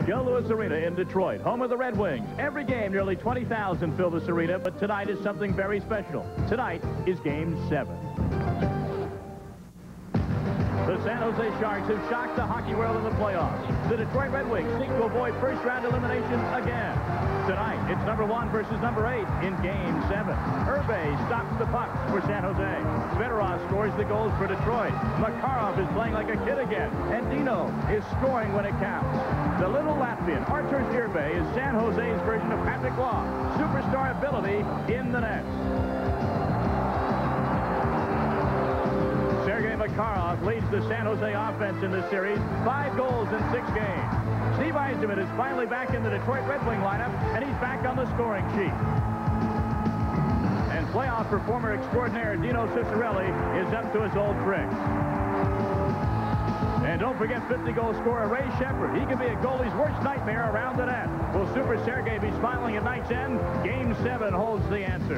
Joe Louis Arena in Detroit, home of the Red Wings. Every game, nearly 20,000 fill this arena, but tonight is something very special. Tonight is Game 7. The San Jose Sharks have shocked the hockey world in the playoffs. The Detroit Red Wings seek to avoid first-round elimination again. Tonight, it's number 1 versus number 8 in Game 7. Irbe stops the puck for San Jose. Fedorov scores the goals for Detroit. Makarov is playing like a kid again, and Dino is scoring when it counts. The little Latvian, Arturs Irbe, is San Jose's version of Patrick Law. Superstar ability in the net. Makarov leads the San Jose offense in this series, 5 goals in 6 games. Steve Yzerman is finally back in the Detroit Red Wing lineup, and he's back on the scoring sheet. And playoff performer extraordinaire Dino Ciccarelli is up to his old tricks. And don't forget 50-goal scorer Ray Shepard. He can be a goalie's worst nightmare around the net. Will Super Sergei be smiling at night's end? Game 7 holds the answer.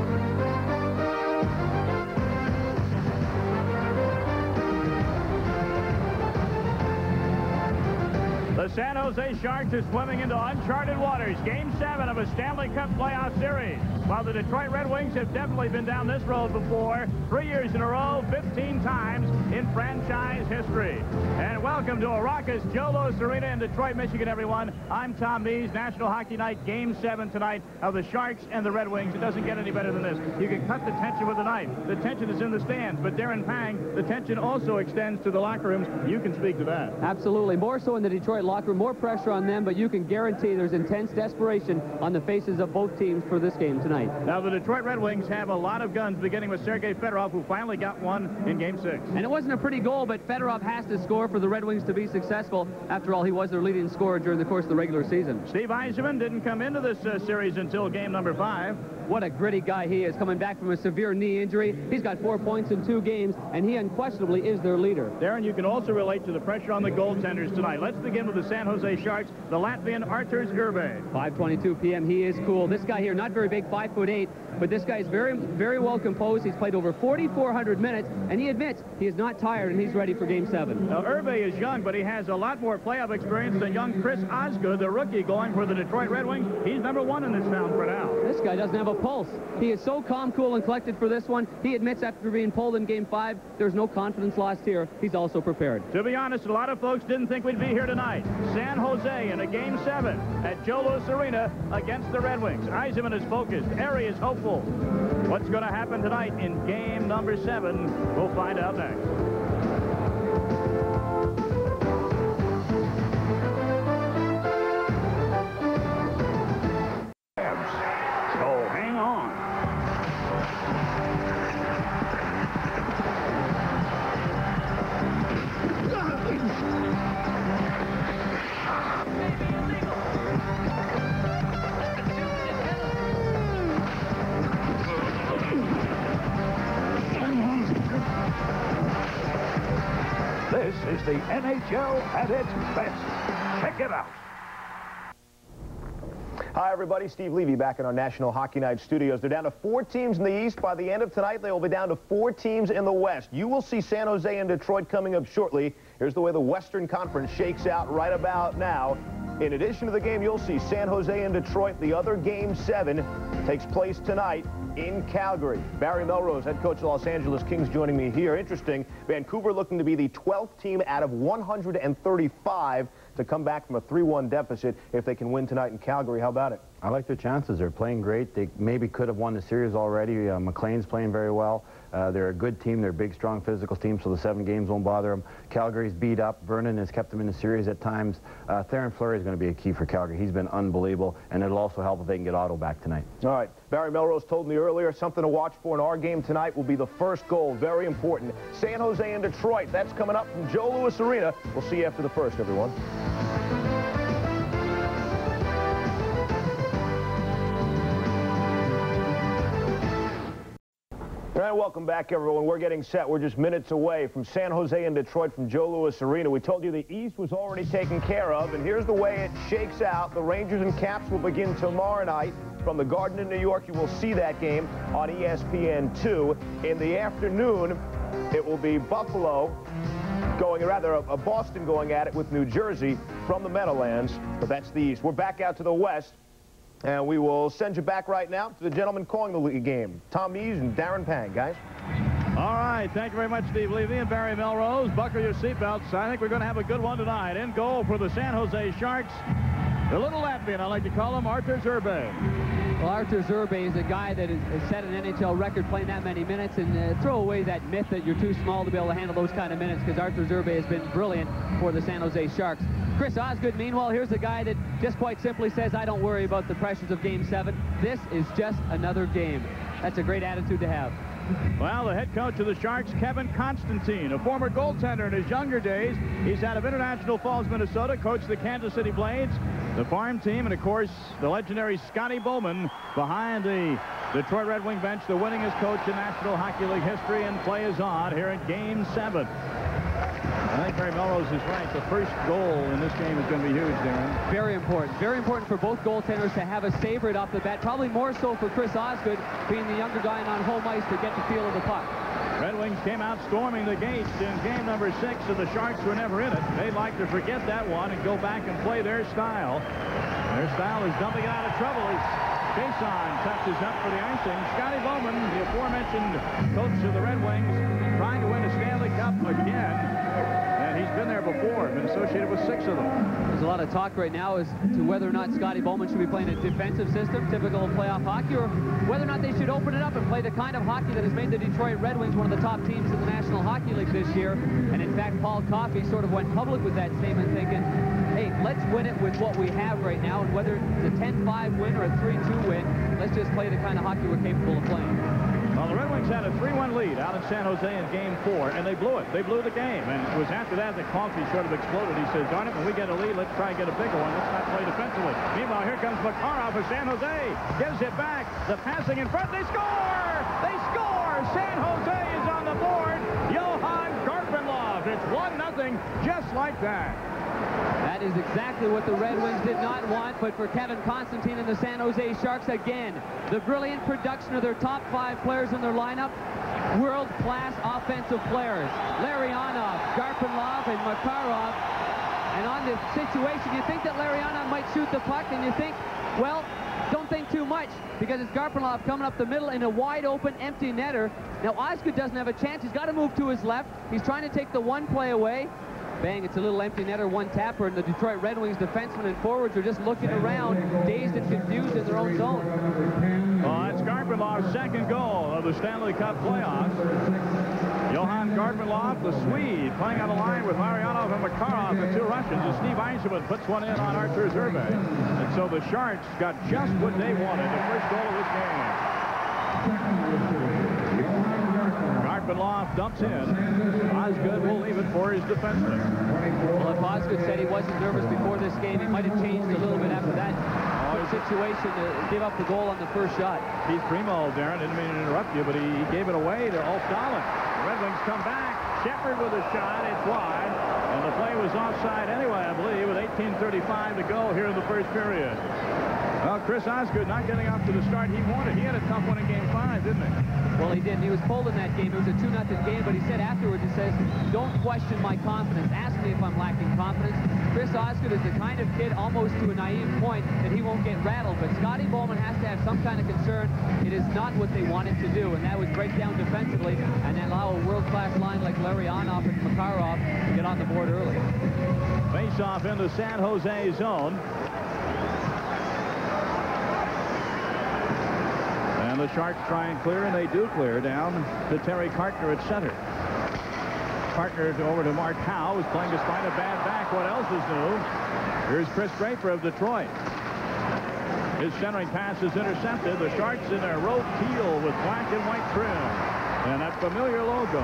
The San Jose Sharks are swimming into uncharted waters. Game 7 of a Stanley Cup playoff series. While the Detroit Red Wings have definitely been down this road before, 3 years in a row, 15 times in franchise history. And welcome to a raucous Joe Louis Arena in Detroit, Michigan, everyone. I'm Tom Mees. National Hockey Night, Game 7 tonight of the Sharks and the Red Wings. It doesn't get any better than this. You can cut the tension with a knife. The tension is in the stands, but Darren Pang, the tension also extends to the locker rooms. You can speak to that. Absolutely. More so in the Detroit locker room, more pressure on them, but you can guarantee there's intense desperation on the faces of both teams for this game tonight. Now, the Detroit Red Wings have a lot of guns, beginning with Sergei Fedorov, who finally got one in Game 6. And it wasn't a pretty goal, but Fedorov has to score for the Red Wings to be successful. After all, he was their leading scorer during the course of the regular season. Steve Yzerman didn't come into this series until game number 5. What a gritty guy he is, coming back from a severe knee injury. He's got 4 points in 2 games, and he unquestionably is their leader. Darren, you can also relate to the pressure on the goaltenders tonight. Let's begin with the San Jose Sharks, the Latvian Arturs Irbe. 5:22 p.m. He is cool. This guy here, not very big, 5'8", but this guy is very well composed. He's played over 4,400 minutes, and he admits he is not tired, and he's ready for Game 7. Now, Irbe is young, but he has a lot more playoff experience than young Chris Osgood, the rookie going for the Detroit Red Wings. He's number 1 in this town for now. This guy doesn't have a pulse. He is so calm, cool, and collected for this one. He admits after being pulled in Game 5, there's no confidence lost here. He's also prepared. To be honest, a lot of folks didn't think we'd be here tonight. San Jose in a Game 7 at Joe Louis Arena against the Red Wings. Yzerman is focused. Airy is hopeful. What's going to happen tonight in Game number 7? We'll find out next. This is the NHL at its best. Check it out. Hi, everybody. Steve Levy back in our National Hockey Night studios. They're down to 4 teams in the East. By the end of tonight, they will be down to 4 teams in the West. You will see San Jose and Detroit coming up shortly. Here's the way the Western Conference shakes out right about now. In addition to the game, you'll see San Jose and Detroit. The other Game 7 takes place tonight in Calgary. Barry Melrose, head coach of the Los Angeles Kings, joining me here. Interesting, Vancouver looking to be the 12th team out of 135 to come back from a 3-1 deficit if they can win tonight in Calgary. How about it? I like their chances. They're playing great. They maybe could have won the series already. McLean's playing very well. They're a good team. They're a big, strong, physical team, so the 7 games won't bother them. Calgary's beat up. Vernon has kept them in the series at times. Theron Fleury is going to be a key for Calgary. He's been unbelievable, and it'll also help if they can get Otto back tonight. All right. Barry Melrose told me earlier something to watch for in our game tonight will be the first goal. Very important. San Jose and Detroit. That's coming up from Joe Louis Arena. We'll see you after the first, everyone. All right, welcome back, everyone. We're getting set. We're just minutes away from San Jose and Detroit from Joe Louis Arena. We told you the East was already taken care of, and here's the way it shakes out. The Rangers and Caps will begin tomorrow night from the Garden in New York. You will see that game on ESPN2. In the afternoon, it will be Buffalo going, or rather, Boston going at it with New Jersey. from the Meadowlands, but that's the East. We're back out to the West, and we will send you back right now to the gentlemen calling the league game, Tom Eves and Darren Pang, guys. All right, thank you very much, Steve Levy and Barry Melrose. Buckle your seatbelts. I think we're going to have a good one tonight. In goal for the San Jose Sharks, the little Latvian, I like to call him, Arturs Irbe. Well, Arturs Irbe is a guy that has set an NHL record playing that many minutes, and throw away that myth that you're too small to be able to handle those kind of minutes, because Arturs Irbe has been brilliant for the San Jose Sharks. Chris Osgood, meanwhile, here's a guy that just quite simply says, I don't worry about the pressures of Game 7. This is just another game. That's a great attitude to have. Well, the head coach of the Sharks, Kevin Constantine, a former goaltender in his younger days. He's out of International Falls, Minnesota, coached the Kansas City Blades, the farm team, and, of course, the legendary Scotty Bowman behind the Detroit Red Wing bench, the winningest coach in National Hockey League history, and play is on here in Game 7. I think Barry Melrose is right. The first goal in this game is going to be huge, Darren. Very important. Very important for both goaltenders to have a savor it off the bat. Probably more so for Chris Osgood, being the younger guy and on home ice, to get the feel of the puck. Red Wings came out storming the gates in game number 6, and the Sharks were never in it. They'd like to forget that one and go back and play their style. Their style is dumping it out of trouble. Jason touches up for the icing. Scotty Bowman, the aforementioned coach of the Red Wings, trying to win a Stanley Cup again. And he's been there before, been associated with 6 of them. There's a lot of talk right now as to whether or not Scotty Bowman should be playing a defensive system, typical of playoff hockey, or whether or not they should open it up and play the kind of hockey that has made the Detroit Red Wings one of the top teams in the National Hockey League this year. And in fact, Paul Coffey sort of went public with that statement, thinking, hey, let's win it with what we have right now, and whether it's a 10-5 win or a 3-2 win, let's just play the kind of hockey we're capable of playing. Well, the Red Wings had a 3-1 lead out in San Jose in Game 4, and they blew it. They blew the game. And it was after that Coffey sort of exploded. He says, darn it, when we get a lead, let's try and get a bigger one. Let's not play defensively. Meanwhile, here comes Makarov for San Jose. Gives it back. The passing in front. They score! They score! San Jose is on the board. Johan Garpenlov. It's 1-0, just like that. That is exactly what the Red Wings did not want, but for Kevin Constantine and the San Jose Sharks, again, the brilliant production of their top 5 players in their lineup, world-class offensive players. Larionov, Garpenlov, and Makarov. And on this situation, you think that Larionov might shoot the puck, and you think, well, don't think too much, because it's Garpenlov coming up the middle in a wide-open, empty netter. Now, Osgood doesn't have a chance. He's got to move to his left. He's trying to take the one play away. Bang, it's a little empty netter, one tapper, and the Detroit Red Wings defensemen and forwards are just looking around, dazed and confused in their own zone. Well, that's Garpenlov's second goal of the Stanley Cup playoffs. Johan Garpenlov, the Swede, playing on the line with Larionov and Makarov, the 2 Russians, and Steve Eisenman puts one in on Arturs Irbe. And so the Sharks got just what they wanted, the first goal of this game. Garpenlov dumps in. Osgood will leave it for his defenseman. Well, if Osgood said he wasn't nervous before this game, he might have changed a little bit after that situation to give up the goal on the first shot. Keith Primo, Darren, didn't mean to interrupt you, but he gave it away to Ulf Dahlin. The Red Wings come back. Shepard with a shot. It's wide. And the play was offside anyway, I believe, with 18:35 to go here in the first period. Well, Chris Osgood not getting off to the start he wanted. He had a tough one in Game 5, didn't he? Well, he did. He was pulled in that game. It was a 2-0 game, but he said afterwards, he says, don't question my confidence. Ask me if I'm lacking confidence. Chris Osgood is the kind of kid, almost to a naive point, that he won't get rattled. But Scotty Bowman has to have some kind of concern. It is not what they wanted to do, and that was break down defensively and then allow a world-class line like Larionov and Makarov to get on the board early. Face-off in the San Jose zone. And the Sharks try and clear, and they do clear down to Terry Cartner at center. Cartner over to Mark Howe, who's playing despite a bad back. What else is new? Here's Chris Draper of Detroit. His centering pass is intercepted. The Sharks in their road teal with black and white trim. And that familiar logo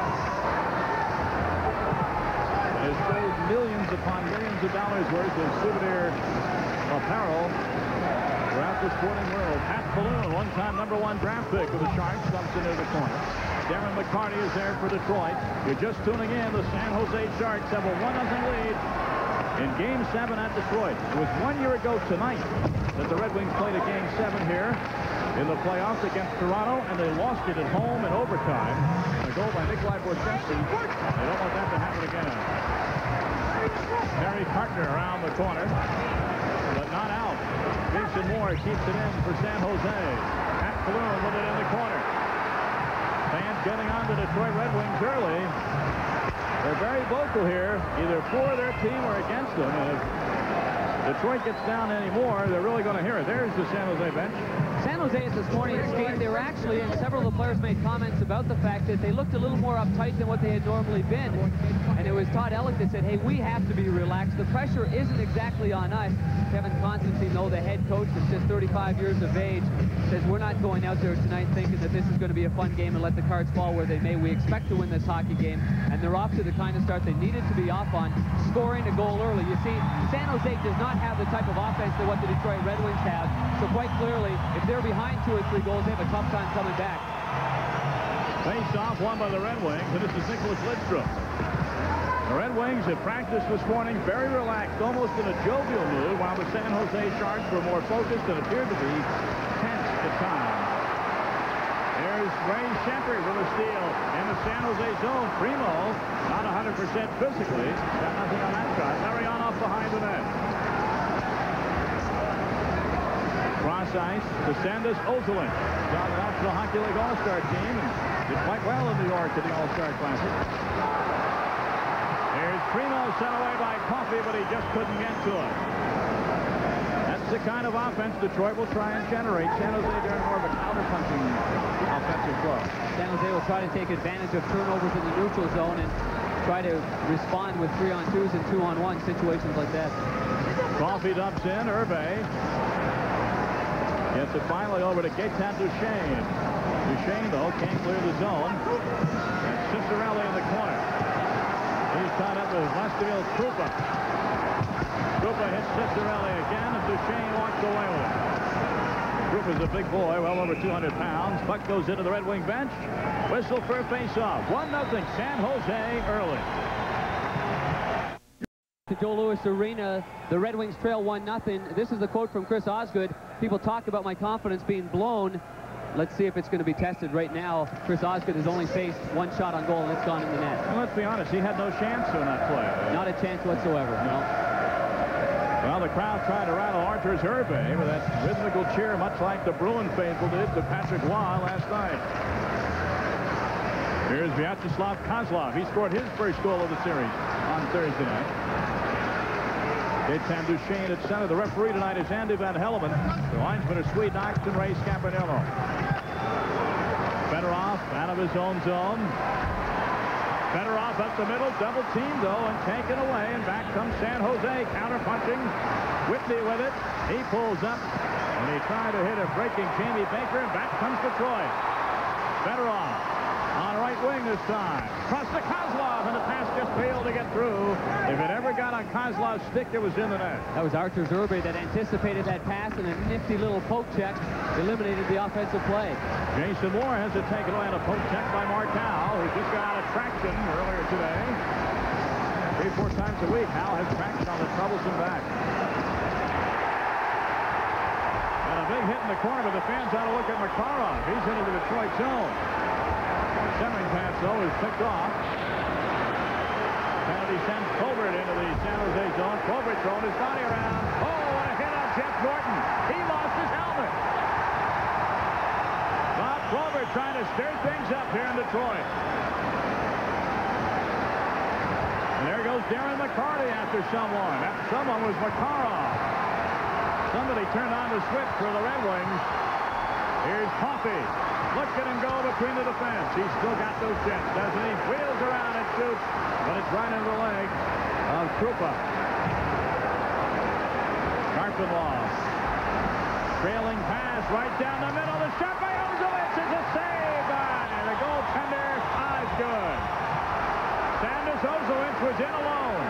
has sold millions upon millions of dollars worth of souvenir apparel throughout the sporting world. Pat Balloon, one-time #1 draft pick of the Sharks, dumps into the corner. Darren McCarty is there for Detroit. You're just tuning in. The San Jose Sharks have a 1-0 lead in Game 7 at Detroit. It was 1 year ago tonight that the Red Wings played a Game 7 here in the playoffs against Toronto, and they lost it at home in overtime. A goal by Nikolai Borchesky. They don't want that to happen again. Terry Carter around the corner, but not out. Jason Moore keeps it in for San Jose. Pat Bloom with it in the corner. Fans getting on to Detroit Red Wings early. They're very vocal here, either for their team or against them. And if Detroit gets down anymore, they're really going to hear it. There's the San Jose bench. San Jose at this morning's game, they were actually, and several of the players made comments about the fact that they looked a little more uptight than what they had normally been. And it was Todd Ellick that said, hey, we have to be relaxed. The pressure isn't exactly on us. Kevin Constantine, though, the head coach that's just 35 years of age, says we're not going out there tonight thinking that this is going to be a fun game and let the cards fall where they may. We expect to win this hockey game, and they're off to the kind of start they needed to be off on, scoring a goal early. You see, San Jose does not have the type of offense that what the Detroit Red Wings have, so quite clearly, if they're behind 2 or 3 goals, they have a tough time coming back. Face off won by the Red Wings, and this is Nicholas Lidstrom. The Red Wings have practiced this morning very relaxed, almost in a jovial mood, while the San Jose Sharks were more focused and appeared to be tense at times. There's Ray Shepard with a steal in the San Jose zone. Primo, not 100% physically. Got nothing on that shot. Marianoff behind the net. Cross ice to Sandus Ozolin. On the National Hockey League All-Star team and did quite well in New York at the All-Star Classic. Here's Primo sent away by Coffey, but he just couldn't get to it. That's the kind of offense Detroit will try and generate. San Jose during more of a counter-punching offensive flow. San Jose will try to take advantage of turnovers in the neutral zone and try to respond with 3-on-2s and 2-on-1 situations like that. Coffey dumps in. Irbe gets it finally over to Gaetan Duchesne. Duchesne, though, can't clear the zone. That's Cicerelli in the corner. He's tied up with Vlastimil Krupa. Krupa hits Cicerelli again, and Duchesne walks away with it. Krupa's a big boy, well over 200 pounds. Puck goes into the Red Wing bench. Whistle for a face-off. 1-0 San Jose early. To Joe Louis Arena, the Red Wings trail 1-0. This is the quote from Chris Osgood. People talk about my confidence being blown. Let's see if it's going to be tested right now. Chris Osgood has only faced 1 shot on goal, and it's gone in the net. Well, let's be honest, he had no chance in that play. Not a chance whatsoever. No. Well, the crowd tried to rattle Arturs Irbe with that rhythmical cheer, much like the Bruin faithful did to Patrick Waugh last night. Here's Vyacheslav Kozlov. He scored his first goal of the series on Thursday night. Gaetan Duchesne at center. The referee tonight is Andy Van Helleman. The linesmen are Swede Knox and Ray Scampanello. Fedorov out of his own zone. Fedorov up the middle, double team though, and taken away, and back comes San Jose, counter-punching. Whitney with it. He pulls up, and he tried to hit a breaking Jamie Baker, and back comes Detroit. Fedorov on right wing this time. Across to Kozlov, and the pass just failed to get through. If it ever got on Kozlov's stick, it was in the net. That was Arturs Irbe that anticipated that pass, and a nifty little poke check eliminated the offensive play. Jason Moore has it taken away on a poke check by Martel, who just got out of traction earlier today. 3 or 4 times a week, Hal has traction on the troublesome back. And a big hit in the corner, but the fans ought to look at Makarov. He's into the Detroit zone. The centering pass, though, is picked off. Kennedy sends Colbert into the San Jose zone. Colbert throwing his body around. Oh, what a hit on Jeff Norton. He lost his helmet. Bob Colbert trying to stir things up here in Detroit. And there goes Darren McCarty after someone. That someone was Makarov. Somebody turned on the switch for the Red Wings. Here's Coffey. Look at him go between the defense. He's still got those jets, doesn't he? Wheels around and shoots, but it's right into the leg of Krupa. Karpinov. Trailing pass right down the middle. The shot by Ozolin is a save by the goaltender, Osgood. Sandus Ozolin was in alone.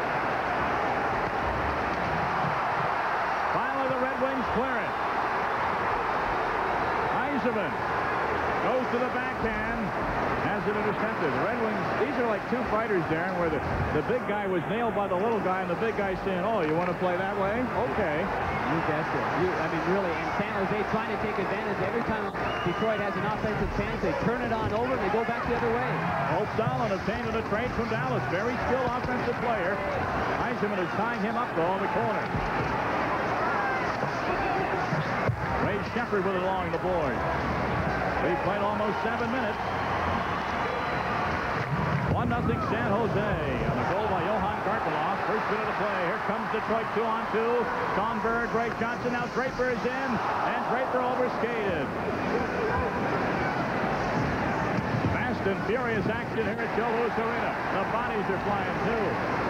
Finally, the Red Wings clear it. Yzerman Goes to the backhand. Has it intercepted. The Red Wings, these are like two fighters, Darren, where the big guy was nailed by the little guy, and the big guy saying, oh, you want to play that way? Okay. You guessed it. I mean, really, and San Jose trying to take advantage. Every time Detroit has an offensive chance, they turn it on over, and they go back the other way. Osgood obtained a trade from Dallas. Very skilled offensive player. Eisenman is tying him up, though, in the corner. Ray Shepard with it along the board. We've played almost 7 minutes. 1-0 San Jose on the goal by Johan Gartloff. First minute of play. Here comes Detroit 2-on-2. Sean Bird, Greg Johnson. Now Draper is in, and Draper overskated. Fast and furious action here at Joe Louis Arena. The bodies are flying too.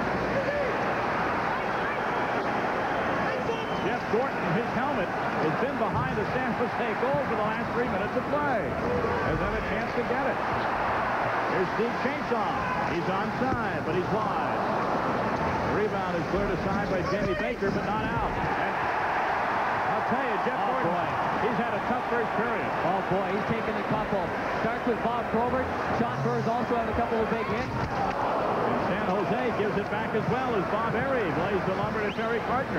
Jeff Gorton, his helmet has been behind the San Jose goal for the last 3 minutes of play. Has had a chance to get it. Here's Steve Chainsaw. He's onside, but he's wide. The rebound is cleared aside by Jamie Baker, but not out. And I'll tell you, Jeff Gordon, he's had a tough first period. Oh, boy, he's taken a couple. Starts with Bob Probert. Sean Burns also had a couple of big hits. And San Jose gives it back as well as Bob Airy lays the lumber to Terry Gardner.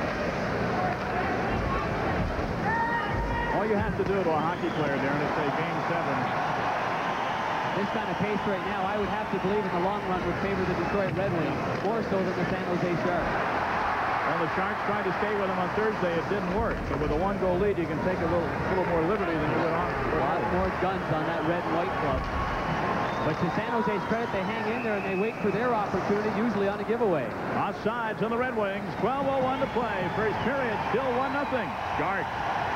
All you have to do to a hockey player, Darren, is say Game 7. This kind of pace right now, I would have to believe in the long run would favor the Detroit Red Wings more so than the San Jose Sharks. Well, the Sharks tried to stay with them on Thursday. It didn't work. But with a 1-goal lead, you can take a little more liberty than you would on. A lot more guns on that red and white club. But to San Jose's credit, they hang in there and they wait for their opportunity, usually on a giveaway. Offsides on the Red Wings. 12:01 to play. First period, still 1-0. Sharks.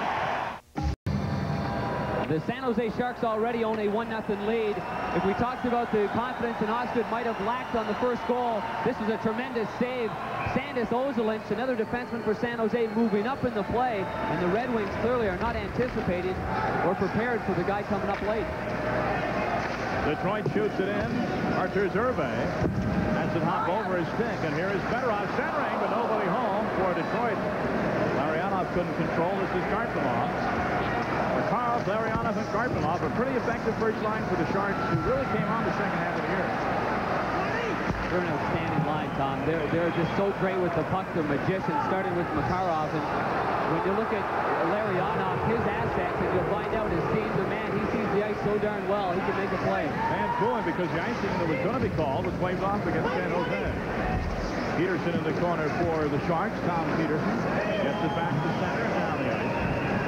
The San Jose Sharks already own a 1-0 lead. If we talked about the confidence in Osgood might have lacked on the first goal, this was a tremendous save. Sandis Ozolinsh, another defenseman for San Jose, moving up in the play, and the Red Wings clearly are not anticipating or prepared for the guy coming up late. Detroit shoots it in. Arturs Irbe has it hop over his stick, and here is Fedorov centering, but nobody home for Detroit. Larionov couldn't control. This is Gartloff. Carl, Larionov, and Gartloff, a pretty effective first line for the Sharks, who really came on the second half of the year. They're an outstanding line, Tom. They're just so great with the puck. They're magicians, starting with Makarov. And when you look at Larionov, his assets, and you'll find out his team's a man. He sees the ice so darn well, he can make a play. And fooling, because the icing that was going to be called was waved off against San Jose. Peterson in the corner for the Sharks. Tom Peterson gets it back to center and down the ice.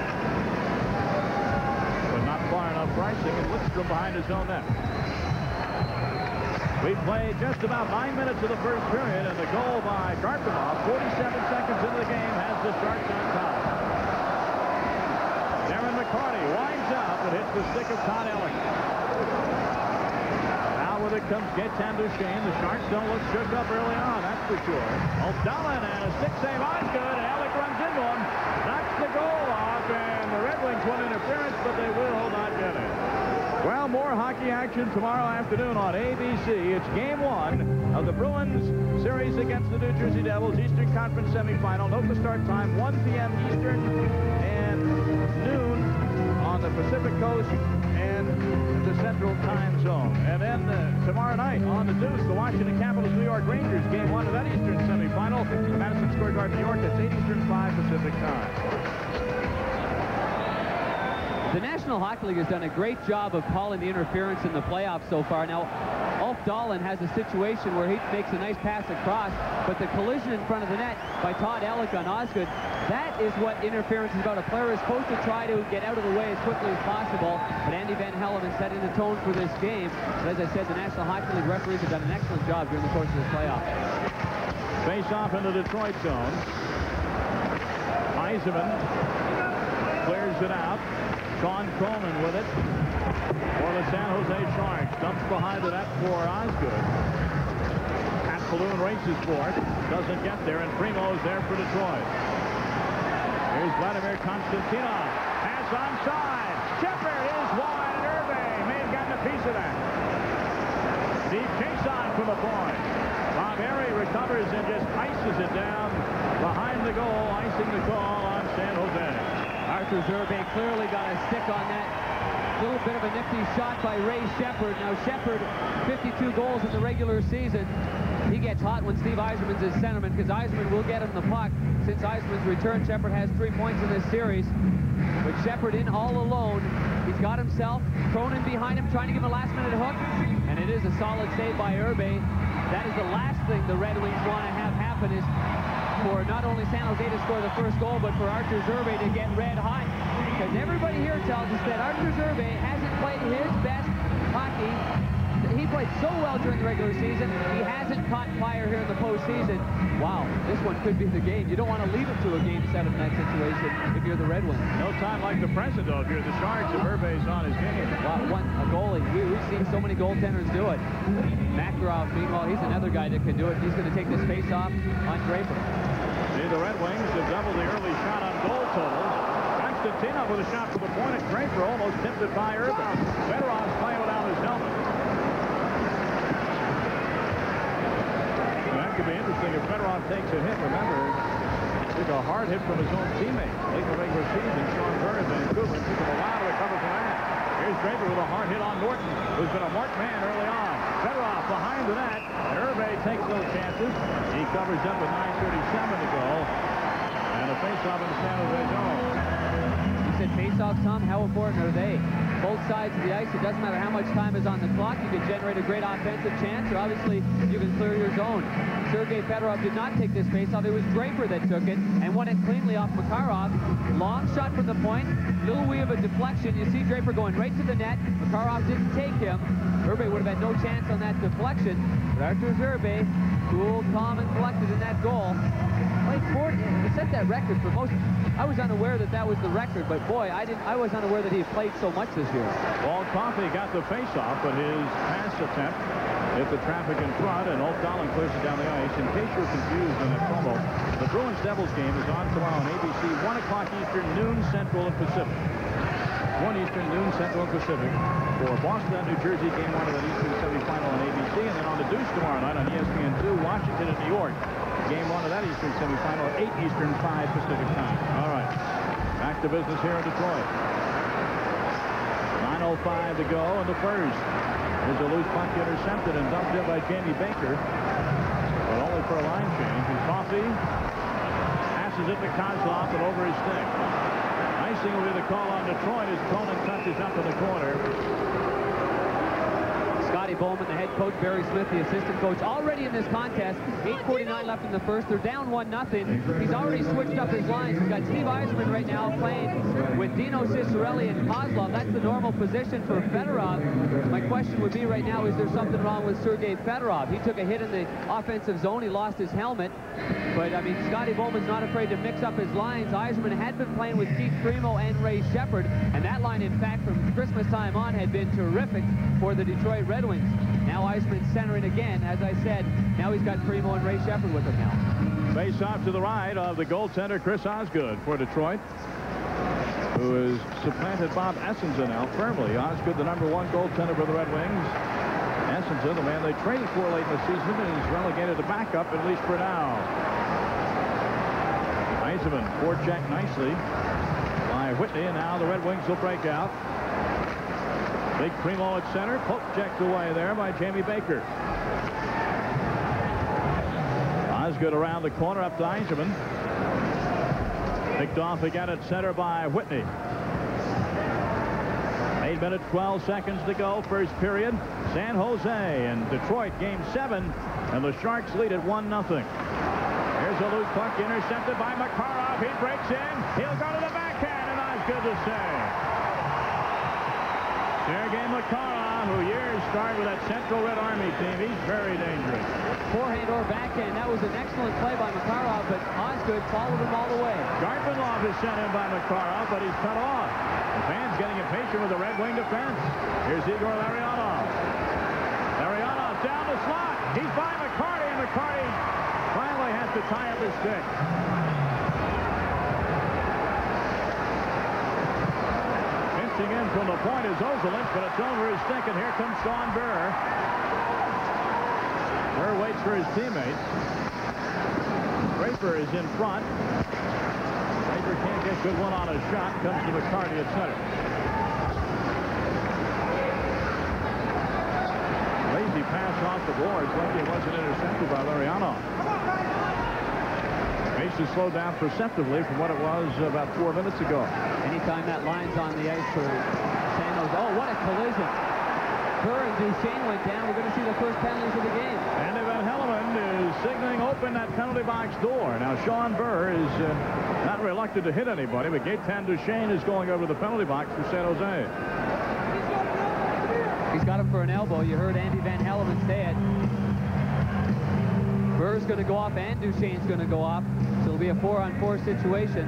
Far enough pricing, and Lidstrom behind his own net. We played just about 9 minutes of the first period, and the goal by Gartloff, 47 seconds into the game, has the Sharks on top. Darren McCarty winds up and hits the stick of Todd Ellick. Now with it comes Gaetan Duchesne. The Sharks don't look shook up early on, that's for sure. O'Donnell and a stick save on good, and Ellick runs into him, knocks the goal off, and the Red Wings want interference, but they will not get it. Well, more hockey action tomorrow afternoon on ABC. It's Game 1 of the Bruins series against the New Jersey Devils, Eastern Conference semifinal. Note the start time, 1 p.m. Eastern and noon on the Pacific Coast and the Central Time Zone. And then tomorrow night on the Deuce, the Washington Capitals, New York Rangers, Game 1 of that Eastern semifinal, Madison Square Garden, New York. That's 8 Eastern, 5 Pacific Time. The National Hockey League has done a great job of calling the interference in the playoffs so far. Now, Ulf Dahlin has a situation where he makes a nice pass across, but the collision in front of the net by Todd Ellick on Osgood, that is what interference is about. A player is supposed to try to get out of the way as quickly as possible, but Andy Van Hellemond setting the tone for this game. But as I said, the National Hockey League referees have done an excellent job during the course of the playoffs. Face off in the Detroit zone. Eisenman clears it out. Sean Coleman with it for the San Jose Sharks. Dumps behind the net for Osgood. Pat Balloon races for it. Doesn't get there, and Primo's there for Detroit. Here's Vladimir Konstantinov. Pass onside. Shepard is wide, and Irbe may have gotten a piece of that. Steve Chason from the point. Bob Airy recovers and just ices it down behind the goal, icing the call on San Jose. Arturs Irbe clearly got a stick on that little bit of a nifty shot by Ray Shepard. Now Shepard, 52 goals in the regular season. He gets hot when Steve Yzerman's his centerman, because Yzerman will get him the puck. Since Yzerman's return, Shepard has 3 points in this series. But Shepard in all alone. He's got himself, Cronin behind him, trying to give him a last-minute hook. And it is a solid save by Irbe. That is the last thing the Red Wings want to have happen, is for not only San Jose to score the first goal, but for Arturs Irbe to get red hot. Because everybody here tells us that Arturs Irbe hasn't played his best hockey. He played so well during the regular season. He hasn't caught fire here in the postseason. Wow, this one could be the game. You don't want to leave it to a Game 7 in that situation if you're the Red Wings. No time like the present, though, if you're the Sharks. If Irbe's on his game. Wow, a goalie. We've seen so many goaltenders do it. Makarov, meanwhile, he's another guy that can do it. He's going to take this face-off on Draper. See, the Red Wings have doubled the early shot on goal totals. Konstantinov with a shot from the point at Draper, almost tipped it by Irbe. Fedorov's playing without his helmet. That could be interesting if Fedorov takes a hit. Remember, he took a hard hit from his own teammate late in the regular season. Sean Burr in Vancouver, and took him a while to recover from that. Here's Draper with a hard hit on Norton, who's been a marked man early on. Fedorov behind the net, and Irbe takes those chances. He covers up with 9:37 to go. And a face-off in the San Jose zone. You said face-offs, Tom. How important are they? Both sides of the ice, it doesn't matter how much time is on the clock. You can generate a great offensive chance, or obviously you can clear your zone. Sergei Fedorov did not take this face-off. It was Draper that took it and won it cleanly off Makarov. Long shot from the point, little wee of a deflection. You see Draper going right to the net. Makarov didn't take him. Irbe would have had no chance on that deflection. But Arturs Irbe, cool, calm, and collected in that goal. Played 40. He set that record for most. I was unaware that that was the record, but boy, I was unaware that he had played so much this year. Walt Coffey got the face-off, but his pass attempt hit the traffic in front, and Ulf Dahlen clears it down the ice. In case you're confused in that promo, the Bruins-Devils game is on tomorrow on ABC, 1 o'clock Eastern, noon Central and Pacific. 1 Eastern, noon Central and Pacific. For Boston and New Jersey, game 1 of the Eastern semifinal on ABC, and then on the Deuce tomorrow night on ESPN2, Washington and New York. Game 1 of that Eastern semifinal at 8 Eastern, 5 Pacific time. All right, back to business here in Detroit. 9:05 to go in the first. There's a loose puck intercepted and dumped in by Jamie Baker, but only for a line change. And Coffey passes it to Kozlov and over his stick. Icing will be the call on Detroit as Cronin touches up in the corner. Scotty Bowman, the head coach, Barry Smith, the assistant coach, already in this contest. 8:49 left in the first. They're down 1-0. He's already switched up his lines. We've got Steve Yzerman right now playing with Dino Ciccarelli and Kozlov. That's the normal position for Fedorov. My question would be right now, is there something wrong with Sergei Fedorov? He took a hit in the offensive zone. He lost his helmet. But, I mean, Scotty Bowman's not afraid to mix up his lines. Yzerman had been playing with Keith Primo and Ray Shepard, and that line, in fact, from Christmas time on had been terrific for the Detroit Red Wings. Now Yzerman's centering again. As I said, now he's got Primo and Ray Shepard with him now. Face off to the right of the goaltender, Chris Osgood for Detroit, who has supplanted Bob Essenza now firmly. Osgood, the #1 goaltender for the Red Wings. Essenza, the man they traded for late in the season, is relegated to backup, at least for now. Yzerman forechecked nicely by Whitney, and now the Red Wings will break out. Big Primo at center, poke checked away there by Jamie Baker. Osgood around the corner up to Yzerman. Picked off again at center by Whitney. 8 minutes, 12 seconds to go, first period. San Jose and Detroit, game 7, and the Sharks lead at 1-0. Here's a loose puck intercepted by Makarov. He breaks in. He'll go to the backhand, and Osgood to save. Sergei Makarov, who years started with that Central Red Army team. He's very dangerous. Forehand or backhand. That was an excellent play by Makarov, but Osgood followed him all the way. Garpenlov is sent in by Makarov, but he's cut off. The fans getting impatient with the Red Wing defense. Here's Igor Larionov. Larionov down the slot. He's by McCarty, and McCarty finally has to tie up his stick. Pinching in from the point is Ozolinsh, but it's over his stick, and here comes Sean Burr. Burr waits for his teammates. Draper is in front. Draper can't get good one on a shot. Comes to McCarty at center. pass off the boards. Lucky it wasn't intercepted by Lariano. Pace has slowed down perceptibly from what it was about 4 minutes ago. Anytime that line's on the ice for San Jose. Oh, what a collision. Burr and Duchesne went down. We're going to see the first penalties of the game. Andy Van Hellemond is signaling open that penalty box door. Now, Sean Burr is not reluctant to hit anybody, but Gaetan Duchesne is going over the penalty box for San Jose. He's got him for an elbow. You heard Andy Van Hellemond say it. Burr's going to go off and Duchesne's going to go off. So it'll be a 4-on-4 situation.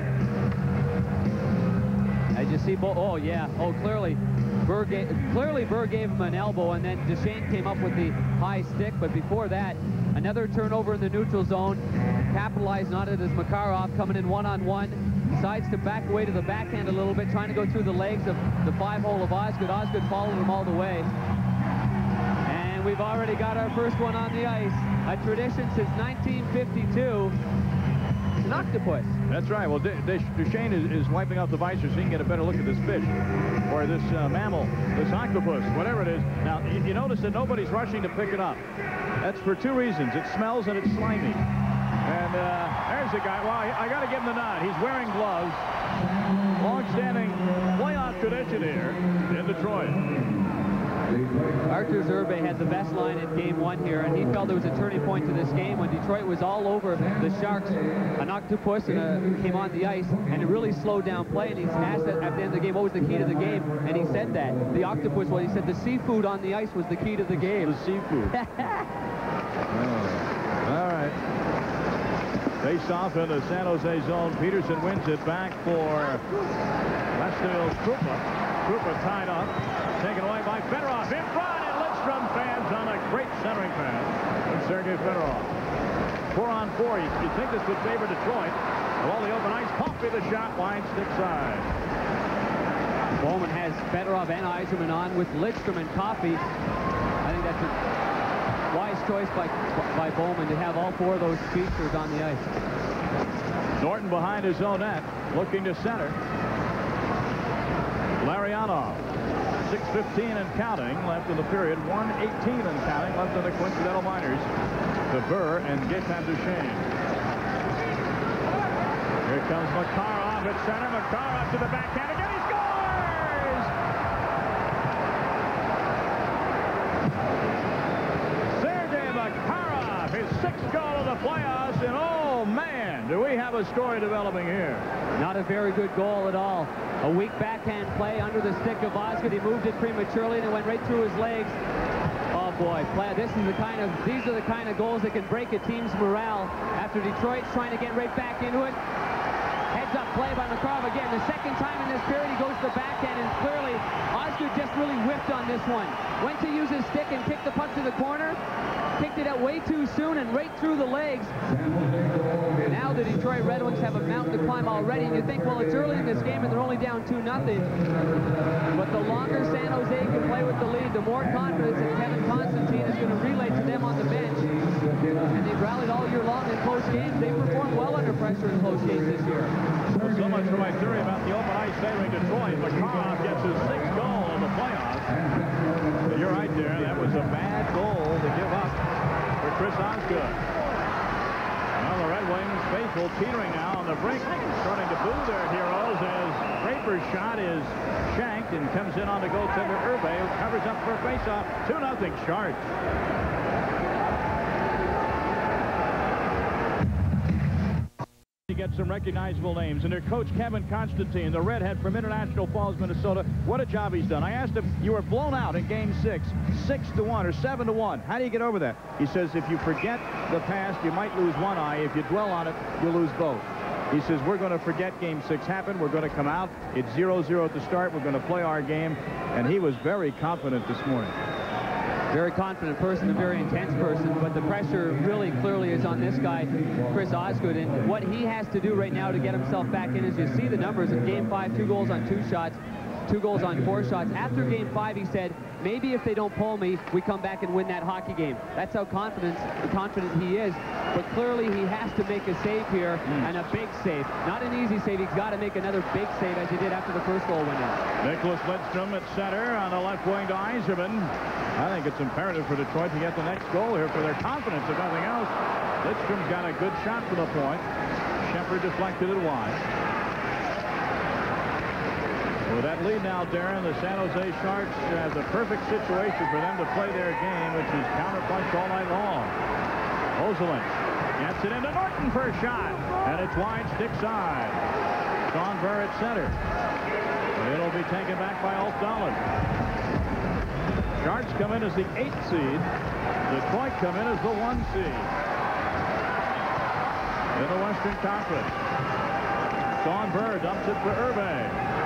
As you see, oh, yeah. Oh, clearly Burr gave him an elbow, and then Duchesne came up with the high stick. But before that, another turnover in the neutral zone. Capitalized on it as Makarov coming in one-on-one. Decides to back away to the backhand a little bit, trying to go through the legs of the 5-hole of Osgood. Osgood followed him all the way. And we've already got our first one on the ice. A tradition since 1952. An octopus. That's right. Well, Duchesne is wiping out the visor so he can get a better look at this fish, or this mammal, this octopus, whatever it is. Now, you notice that nobody's rushing to pick it up. That's for two reasons. It smells and it's slimy. And there's the guy. Well, I got to give him the nod. He's wearing gloves. Long-standing playoff tradition here in Detroit. Arturs Irbe had the best line in Game 1 here, and he felt there was a turning point to this game when Detroit was all over the Sharks. An octopus came on the ice, and it really slowed down play. And he's asked at the end of the game, what was the key to the game? And he said that. The octopus, well, he said the seafood on the ice was the key to the game. The seafood. All right. Face off in the San Jose zone. Peterson wins it back for Westville's Krupa. Krupa tied up. Taken away by Fedorov in front, and Lidstrom fans on a great centering pass from Sergei Fedorov. 4-on-4. You think this would favor Detroit. With all the open ice, Coffey the shot, wide stick side. Bowman has Fedorov and Yzerman on with Lidstrom and Coffey. I think that's a wise choice by Bowman to have all four of those speedsters on the ice. Norton behind his own net, looking to center. Lariano. 6:15 and counting left in the period. 1:18 and counting left in the coincidental minors. To Burr and Gaetan Duchesne. Here comes Makarov at center. Makarov to the backhand again. He scores! Sergei Makarov, his 6th goal of the playoffs, and oh man, do we have a story developing here. Not a very good goal at all. A weak backhand play under the stick of Osgood. He moved it prematurely and it went right through his legs. Oh boy, these are the kind of goals that can break a team's morale after Detroit's trying to get right back into it. Heads up play by Makarov again. The second time in this period he goes to the backhand, and clearly Osgood just really whipped on this one. Went to use his stick and kick the puck to the corner. Kicked it out way too soon and right through the legs. Now the Detroit Red Wings have a mountain to climb already, and you think, well, it's early in this game and they're only down 2-0. But the longer San Jose can play with the lead, the more confidence that Kevin Constantine is going to relay to them on the bench. And they've rallied all year long in close games. They performed well under pressure in close games this year. Well, so much for my theory about the open ice favoring Detroit. Makarov gets his 6th goal of the playoffs. But you're right there. That was a bad goal to give up for Chris Osgood. Well, the Red Wings faithful teetering now on the brink, starting to boo their heroes as Draper's shot is shanked and comes in on the goaltender Irbe, who covers up for a faceoff. 2-0 Sharks. To get some recognizable names, and their coach Kevin Constantine, the redhead from International Falls, Minnesota. What a job he's done. I asked him, you were blown out in Game 6, 6-1 or 7-1. How do you get over that? He says, if you forget the past, you might lose one eye. If you dwell on it, you'll lose both. He says, we're going to forget Game 6 happened. We're going to come out. It's 0-0 at the start. We're going to play our game. And he was very confident this morning. Very confident person, a very intense person, but the pressure really clearly is on this guy, Chris Osgood, and what he has to do right now to get himself back in is you see the numbers in Game 5, 2 goals on 2 shots, 2 2 goals on 4 shots. After Game 5, he said, maybe if they don't pull me, we come back and win that hockey game. That's how confident he is. But clearly he has to make a save here, and a big save. Not an easy save. He's got to make another big save as he did after the first goal went in. Nicholas Lidstrom at center on the left wing to Yzerman. I think it's imperative for Detroit to get the next goal here for their confidence, if nothing else. Lidstrom's got a good shot for the point. Shepard deflected it wide. With that lead now, Darren, the San Jose Sharks have the perfect situation for them to play their game, which is counterpunch all night long. Ozelin gets it into Norton for a shot, and it's wide stick side. Sean Burr at center. It'll be taken back by Ulf Dahlin. Sharks come in as the 8th seed. Detroit come in as the 1 seed. In the Western Conference. Sean Burr dumps it for Irbe.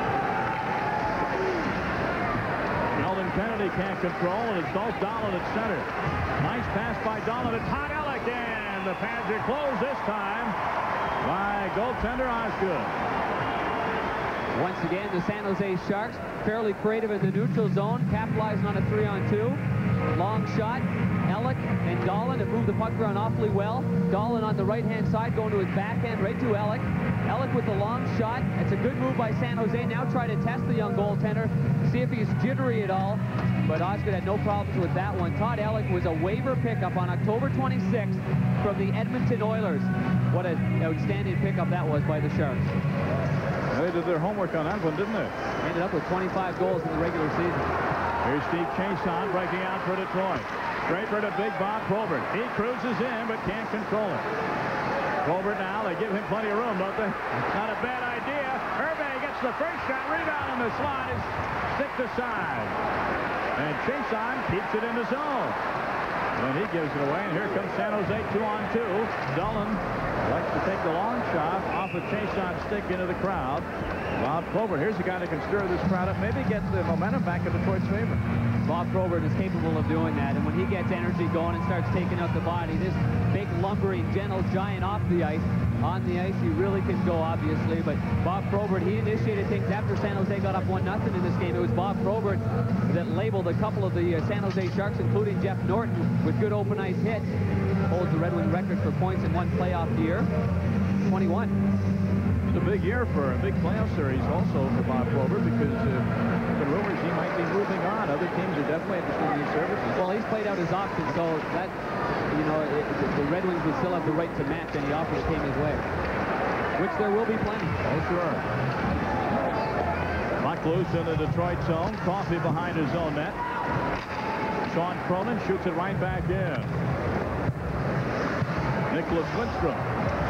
Sheldon Kennedy can't control, and it's Ulf Dahlin at center. Nice pass by Dahlin to Todd Ellick, and the pads are closed this time by goaltender Osgood. Once again, the San Jose Sharks fairly creative in the neutral zone, capitalizing on a 3-on-2. Long shot. Ellick and Dahlin have moved the puck around awfully well. Dahlin on the right-hand side going to his backhand right to Ellick. Ellick with the long shot. It's a good move by San Jose. Now try to test the young goaltender, see if he's jittery at all. But Osgood had no problems with that one. Todd Ellick was a waiver pickup on October 26th from the Edmonton Oilers. What an outstanding pickup that was by the Sharks. They did their homework on that one, didn't they? Ended up with 25 goals in the regular season. Here's Steve Chason breaking out for Detroit. Draper to big Bob Probert. He cruises in, but can't control it. Probert now, they give him plenty of room, don't they? Not a bad idea. Irbe gets the first shot. Rebound in the slot is sticked aside. And Chason keeps it in the zone. And he gives it away, and here comes San Jose 2-on-2. Dahlin likes to take the long shot off of Chason's stick into the crowd. Bob Probert, here's a guy that can stir this crowd up, maybe get the momentum back in Detroit's favor. Bob Probert is capable of doing that, and when he gets energy going and starts taking out the body, this big lumbering gentle giant off the ice, on the ice he really can go, obviously. But Bob Probert, he initiated things after San Jose got up 1-0 in this game. It was Bob Probert that labeled a couple of the San Jose Sharks, including Jeff Norton, with good open ice hits. Holds the Red Wing record for points in one playoff year, 21. It's a big year for a big playoff series also for Bob Probert, because the rumors he might be moving on. Other teams are definitely interested in his services. Well, he's played out his option, so that, you know, the Red Wings would still have the right to match any offer that came his way, which there will be plenty. Oh, sure. Puck loose in the Detroit zone. Coffey behind his own net. Sean Cronin shoots it right back in. Nicholas Lidstrom.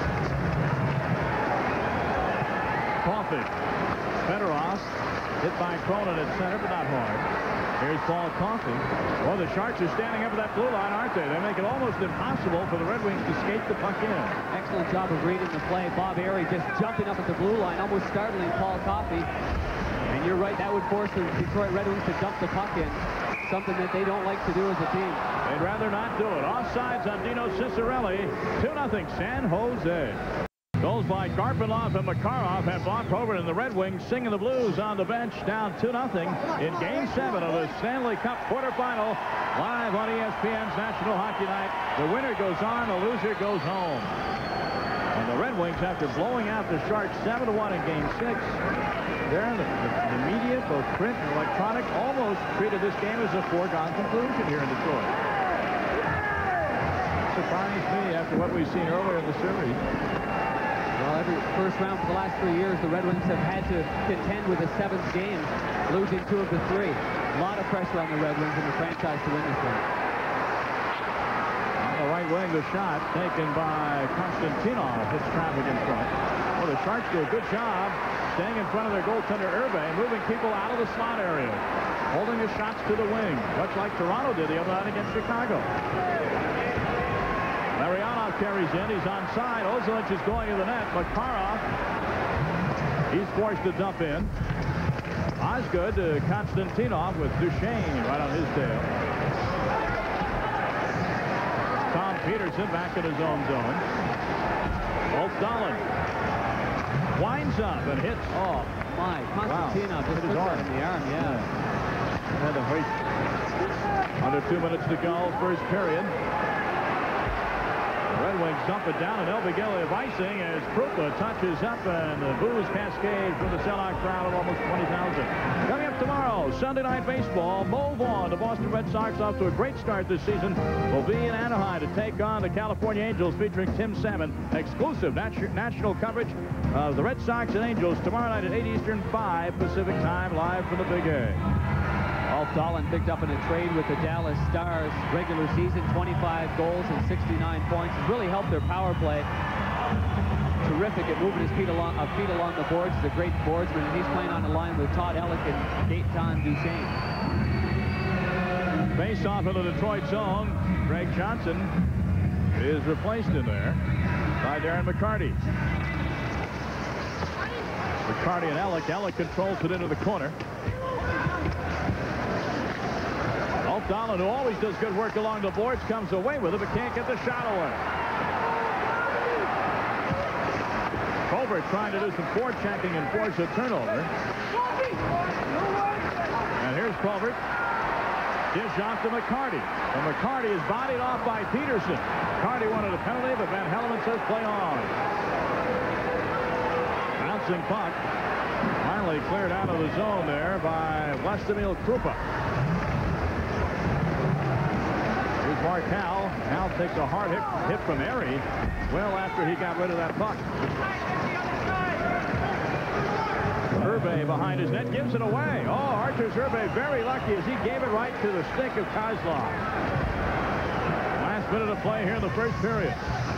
Coffey. Fedorov hit by Cronin at center, but not hard. Here's Paul Coffey. Well, the Sharks are standing up at that blue line, aren't they? They make it almost impossible for the Red Wings to skate the puck in. Excellent job of reading the play. Bob Airy just jumping up at the blue line, almost startling Paul Coffey. And you're right, that would force the Detroit Red Wings to dump the puck in. Something that they don't like to do as a team. They'd rather not do it. Offsides on Dino Cicerelli. 2-0 San Jose. Goals by Garpenlov and Makarov, and Bob Probert and the Red Wings singing the blues on the bench, down 2-0 in Game 7 of the Stanley Cup quarterfinal, live on ESPN's National Hockey Night. The winner goes on, the loser goes home. And the Red Wings, after blowing out the Sharks 7-1 in Game 6, there the media, both print and electronic, almost treated this game as a foregone conclusion here in Detroit. Surprised me after what we've seen earlier in the series. Well, every first round for the last 3 years, the Red Wings have had to contend with a 7th game, losing 2 of the 3. A lot of pressure on the Red Wings and the franchise to win this one. On the right wing, the shot taken by Konstantinov. Hits traffic in front. Well, the Sharks do a good job staying in front of their goaltender Irbe, moving people out of the slot area, holding his shots to the wing, much like Toronto did the other night against Chicago. Larionov carries in. He's onside. Ozelich is going to the net. Makarov, he's forced to dump in. Osgood to Konstantinov with Duchesne right on his tail. Tom Peterson back in his own zone. Ulf Dahlin. winds up and hits. Oh, my. Constantino just puts that in the arm, yeah. Had to hoist. Under 2 minutes to go, first period. The Red Wings dump it down, and Irbe of icing as Krupa touches up, and the boos cascade from the sellout crowd of almost 20,000. Coming up tomorrow, Sunday Night Baseball. Mo Vaughn, the Boston Red Sox, off to a great start this season, will be in Anaheim to take on the California Angels, featuring Tim Salmon. Exclusive national coverage of the Red Sox and Angels tomorrow night at 8 Eastern, 5 Pacific time, live from the Big A. Alf Dahlin picked up in a trade with the Dallas Stars. Regular season, 25 goals and 69 points. Has really helped their power play. Terrific at moving his feet along the boards. He's a great boardsman, and he's playing on the line with Todd Ellick and Gaetan Duchesne. Face off of the Detroit zone. Greg Johnson is replaced in there by Darren McCarty. McCarty and Ellick. Ellick controls it into the corner. Dahlin, who always does good work along the boards, comes away with it, but can't get the shot away. Colbert trying to do some forechecking and force a turnover. And here's Colbert. Dish off to McCarty. And McCarty is bodied off by Peterson. McCarty wanted a penalty, but Van Hellemond says play on. Bouncing puck. Finally cleared out of the zone there by Vlastimil Krupa. Markel now takes a hard hit from Airy well after he got rid of that puck. Irbe behind his net gives it away. Oh, Arturs Irbe very lucky as he gave it right to the stick of Kozlov. Last minute of play here in the first period.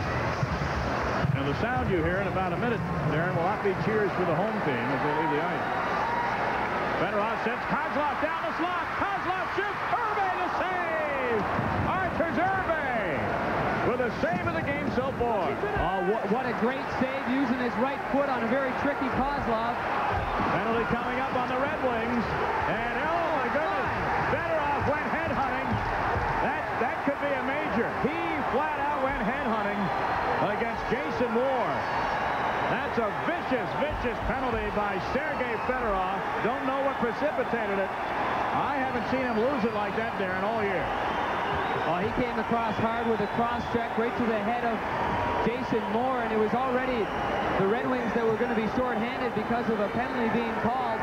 And the sound you hear in about a minute, Darren, will not be cheers for the home team as they leave the ice. Fedorov sends Kozlov down the slot. Kozlov shoots. Irbe the save. Arturs Irbe with a save of the game so far. What a great save using his right foot on a very tricky Kozlov. Penalty coming up on the Red Wings. And oh my goodness, Fedorov went headhunting. That could be a major. He flat out went headhunting against Jason Moore. That's a vicious penalty by Sergei Fedorov. Don't know what precipitated it. I haven't seen him lose it like that, Darren, all year. Oh, he came across hard with a cross-check right to the head of Jason Moore, and it was already the Red Wings that were going to be short-handed because of a penalty being called.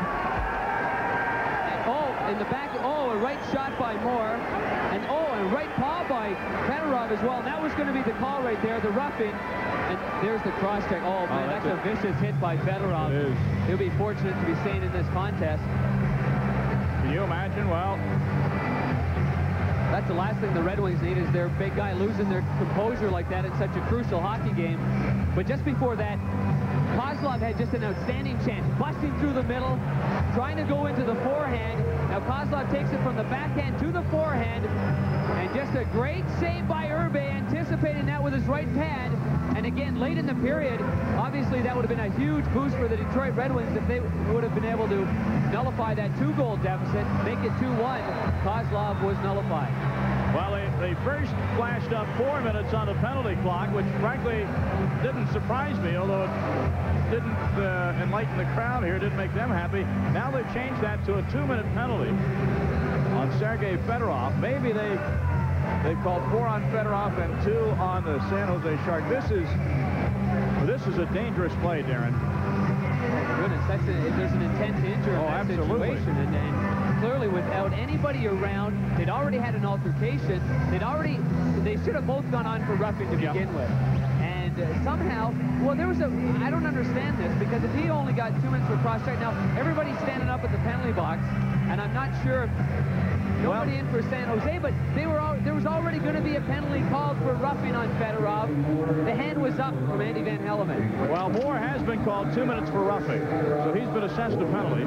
And, in the back, a right shot by Moore, and a right paw by Fedorov as well. And that was going to be the call right there, the roughing. And there's the cross-check. Oh, man, that's a vicious hit by Fedorov. It is. He'll be fortunate to be staying in this contest. Can you imagine? Well, that's the last thing the Red Wings need, is their big guy losing their composure like that in such a crucial hockey game. But just before that, Kozlov had just an outstanding chance, busting through the middle, trying to go into the forehand. Now Kozlov takes it from the backhand to the forehand, and just a great save by Irbe, anticipating that with his right pad. And again, late in the period, obviously that would have been a huge boost for the Detroit Red Wings if they would have been able to nullify that 2-goal deficit, make it 2-1. Kozlov was nullified. Well, they first flashed up 4 minutes on the penalty clock, which frankly didn't surprise me, although it didn't enlighten the crowd here, didn't make them happy. Now they've changed that to a 2-minute penalty on Sergei Fedorov. Maybe they called 4 on Fedorov and 2 on the San Jose Shark. This is a dangerous play, Darren. Oh, goodness, there's an intent to injure in that situation, and clearly without anybody around, they'd already had an altercation. They should have both gone on for roughing to begin with. And somehow, well, I don't understand this, because if he only got 2 minutes for cross-check, now everybody's standing up at the penalty box, and I'm not sure if nobody in for San Jose, but there was already going to be a penalty called for roughing on Fedorov. The hand was up from Andy Van Hellemond. Well, Moore has been called 2 minutes for roughing, so he's been assessed a penalty.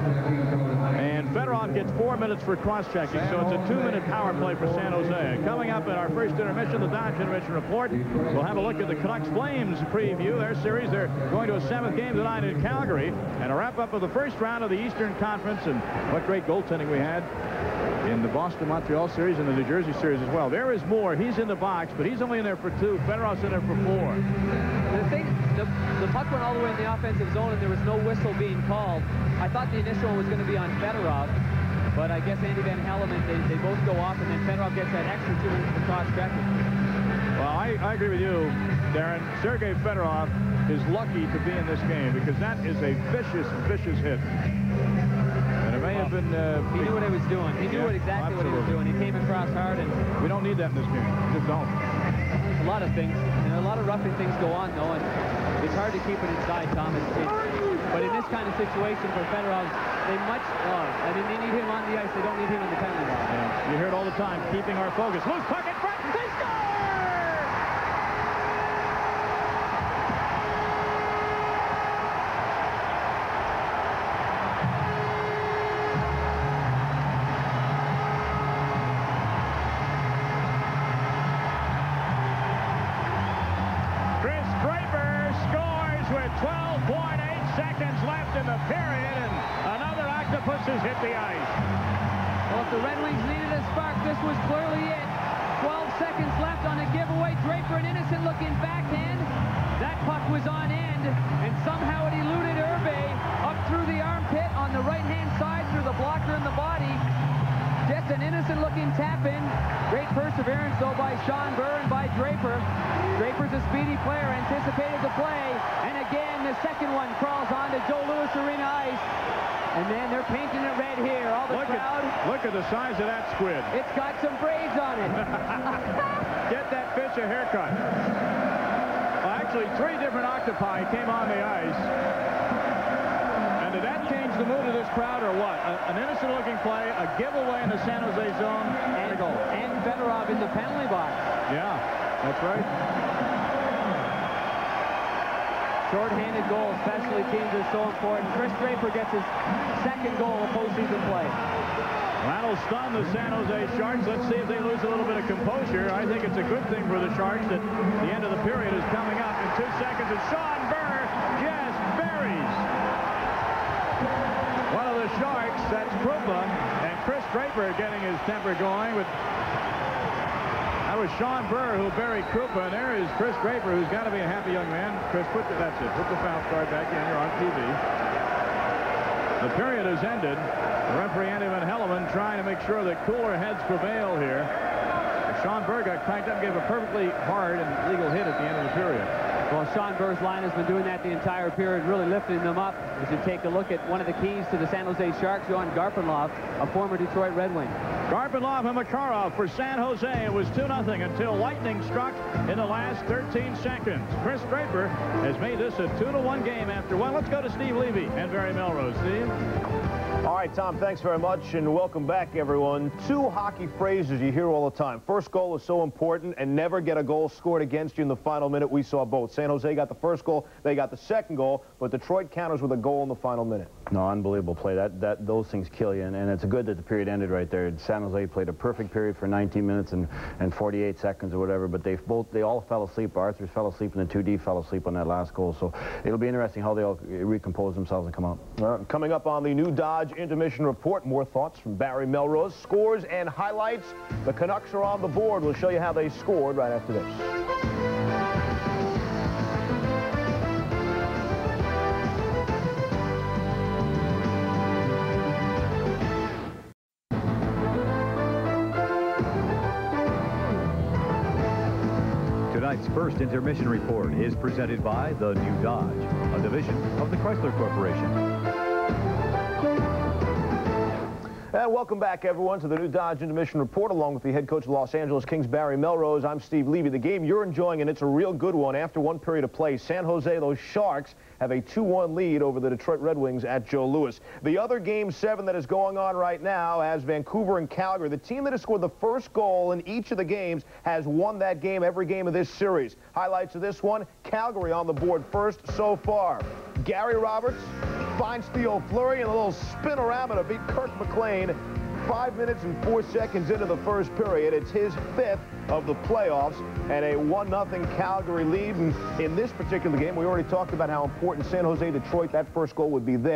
And Fedorov gets 4 minutes for cross-checking, so it's a 2-minute power play for San Jose. Coming up in our first intermission, the Dodge Intermission Report, we'll have a look at the Canucks Flames preview, their series. They're going to a 7th game tonight in Calgary, and a wrap-up of the first round of the Eastern Conference, and what great goaltending we had in the Boston-Montreal series and the New Jersey series as well. There is Moore. He's in the box, but he's only in there for 2. Fedorov's in there for 4. the puck went all the way in the offensive zone, and there was no whistle being called. I thought the initial one was going to be on Fedorov, but I guess Andy Van Hellemond, they both go off, and then Fedorov gets that extra 2 minutes to cross stretching. Well, I agree with you, Darren. Sergei Fedorov is lucky to be in this game because that is a vicious, vicious hit. And it may have been... he knew what he was doing. He knew exactly what he was doing. He came across hard, and... We don't need that in this game. We just don't. A lot of things, and a lot of roughing things go on, though, and it's hard to keep it inside, Tom. But in this kind of situation for Fedorov, they they need him on the ice. They don't need him in the penalty box. Yeah. You hear it all the time, keeping our focus. Loose puck in front. They score! With 12.8 seconds left in the period, and another octopus has hit the ice. Well, if the Red Wings needed a spark, this was clearly it. 12 seconds left on a giveaway. Draper, an innocent-looking backhand. That puck was on end, and somehow it eluded Irbe up through the armpit on the right-hand side through the blocker in the body. Just an innocent-looking tap-in. Great perseverance, though, by Sean Burr and by Draper. Draper's a speedy player, anticipated the play, and again, the second one crawls onto Joe Louis Arena ice. And then they're painting it red here. All the crowd. Look at the size of that squid. It's got some braids on it. Get that fish a haircut. Well, actually, 3 different octopi came on the ice. And did that change the mood of this crowd or what? An innocent-looking play, a giveaway in the San Jose zone, and a goal. And Fedorov in the penalty box. Yeah, that's right. Short-handed goals, specialty teams are so important. Chris Draper gets his second goal of postseason play. That'll stun the San Jose Sharks. Let's see if they lose a little bit of composure. I think it's a good thing for the Sharks that the end of the period is coming up in 2 seconds. And Sean Burr just buries one of the Sharks. That's Krupa, and Chris Draper getting his temper going. But that was Sean Burr who buried Krupa, and there is Chris Draper, who's got to be a happy young man. Chris, that's it. Put the foul card back in. You're on TV. The period has ended. The referee, Andy Van Hellemond, trying to make sure that cooler heads prevail here. Sean Burr got cranked up and gave a perfectly hard and legal hit at the end of the period. Well, Sean Burr's line has been doing that the entire period, really lifting them up. As you take a look at one of the keys to the San Jose Sharks, Johan Garpenlov, a former Detroit Red Wing. Garpenlov and Makarov for San Jose. It was 2-0 until lightning struck in the last 13 seconds. Chris Draper has made this a 2-1 game after one. Let's go to Steve Levy and Barry Melrose. Steve? All right, Tom, thanks very much, and welcome back, everyone. 2 hockey phrases you hear all the time. First goal is so important, and never get a goal scored against you in the final minute. We saw both. San Jose got the first goal, they got the second goal, but Detroit counters with a goal in the final minute. No, unbelievable play. Those things kill you, and it's good that the period ended right there. San Jose played a perfect period for 19 minutes and 48 seconds or whatever, but they all fell asleep. Arturs fell asleep, and the 2D fell asleep on that last goal. So it'll be interesting how they'll recompose themselves and come out. Coming up on the New Dodge Intermission Report, more thoughts from Barry Melrose, scores and highlights. The Canucks are on the board. We'll show you how they scored right after this. Tonight's first intermission report is presented by the New Dodge, a division of the Chrysler Corporation. And welcome back, everyone, to the New Dodge Intermission Report, along with the head coach of the Los Angeles Kings, Barry Melrose. I'm Steve Levy. The game you're enjoying, and it's a real good one. After one period of play, San Jose, those Sharks, have a 2-1 lead over the Detroit Red Wings at Joe Louis. The other Game 7 that is going on right now has Vancouver and Calgary. The team that has scored the first goal in each of the games has won that game, every game of this series. Highlights of this one, Calgary on the board first so far. Gary Roberts finds Theo Fleury and a little spin-around to beat Kirk McLean 5 minutes and 4 seconds into the first period. It's his 5th of the playoffs and a 1-0 Calgary lead. And in this particular game, we already talked about how important San Jose, Detroit, that first goal would be there.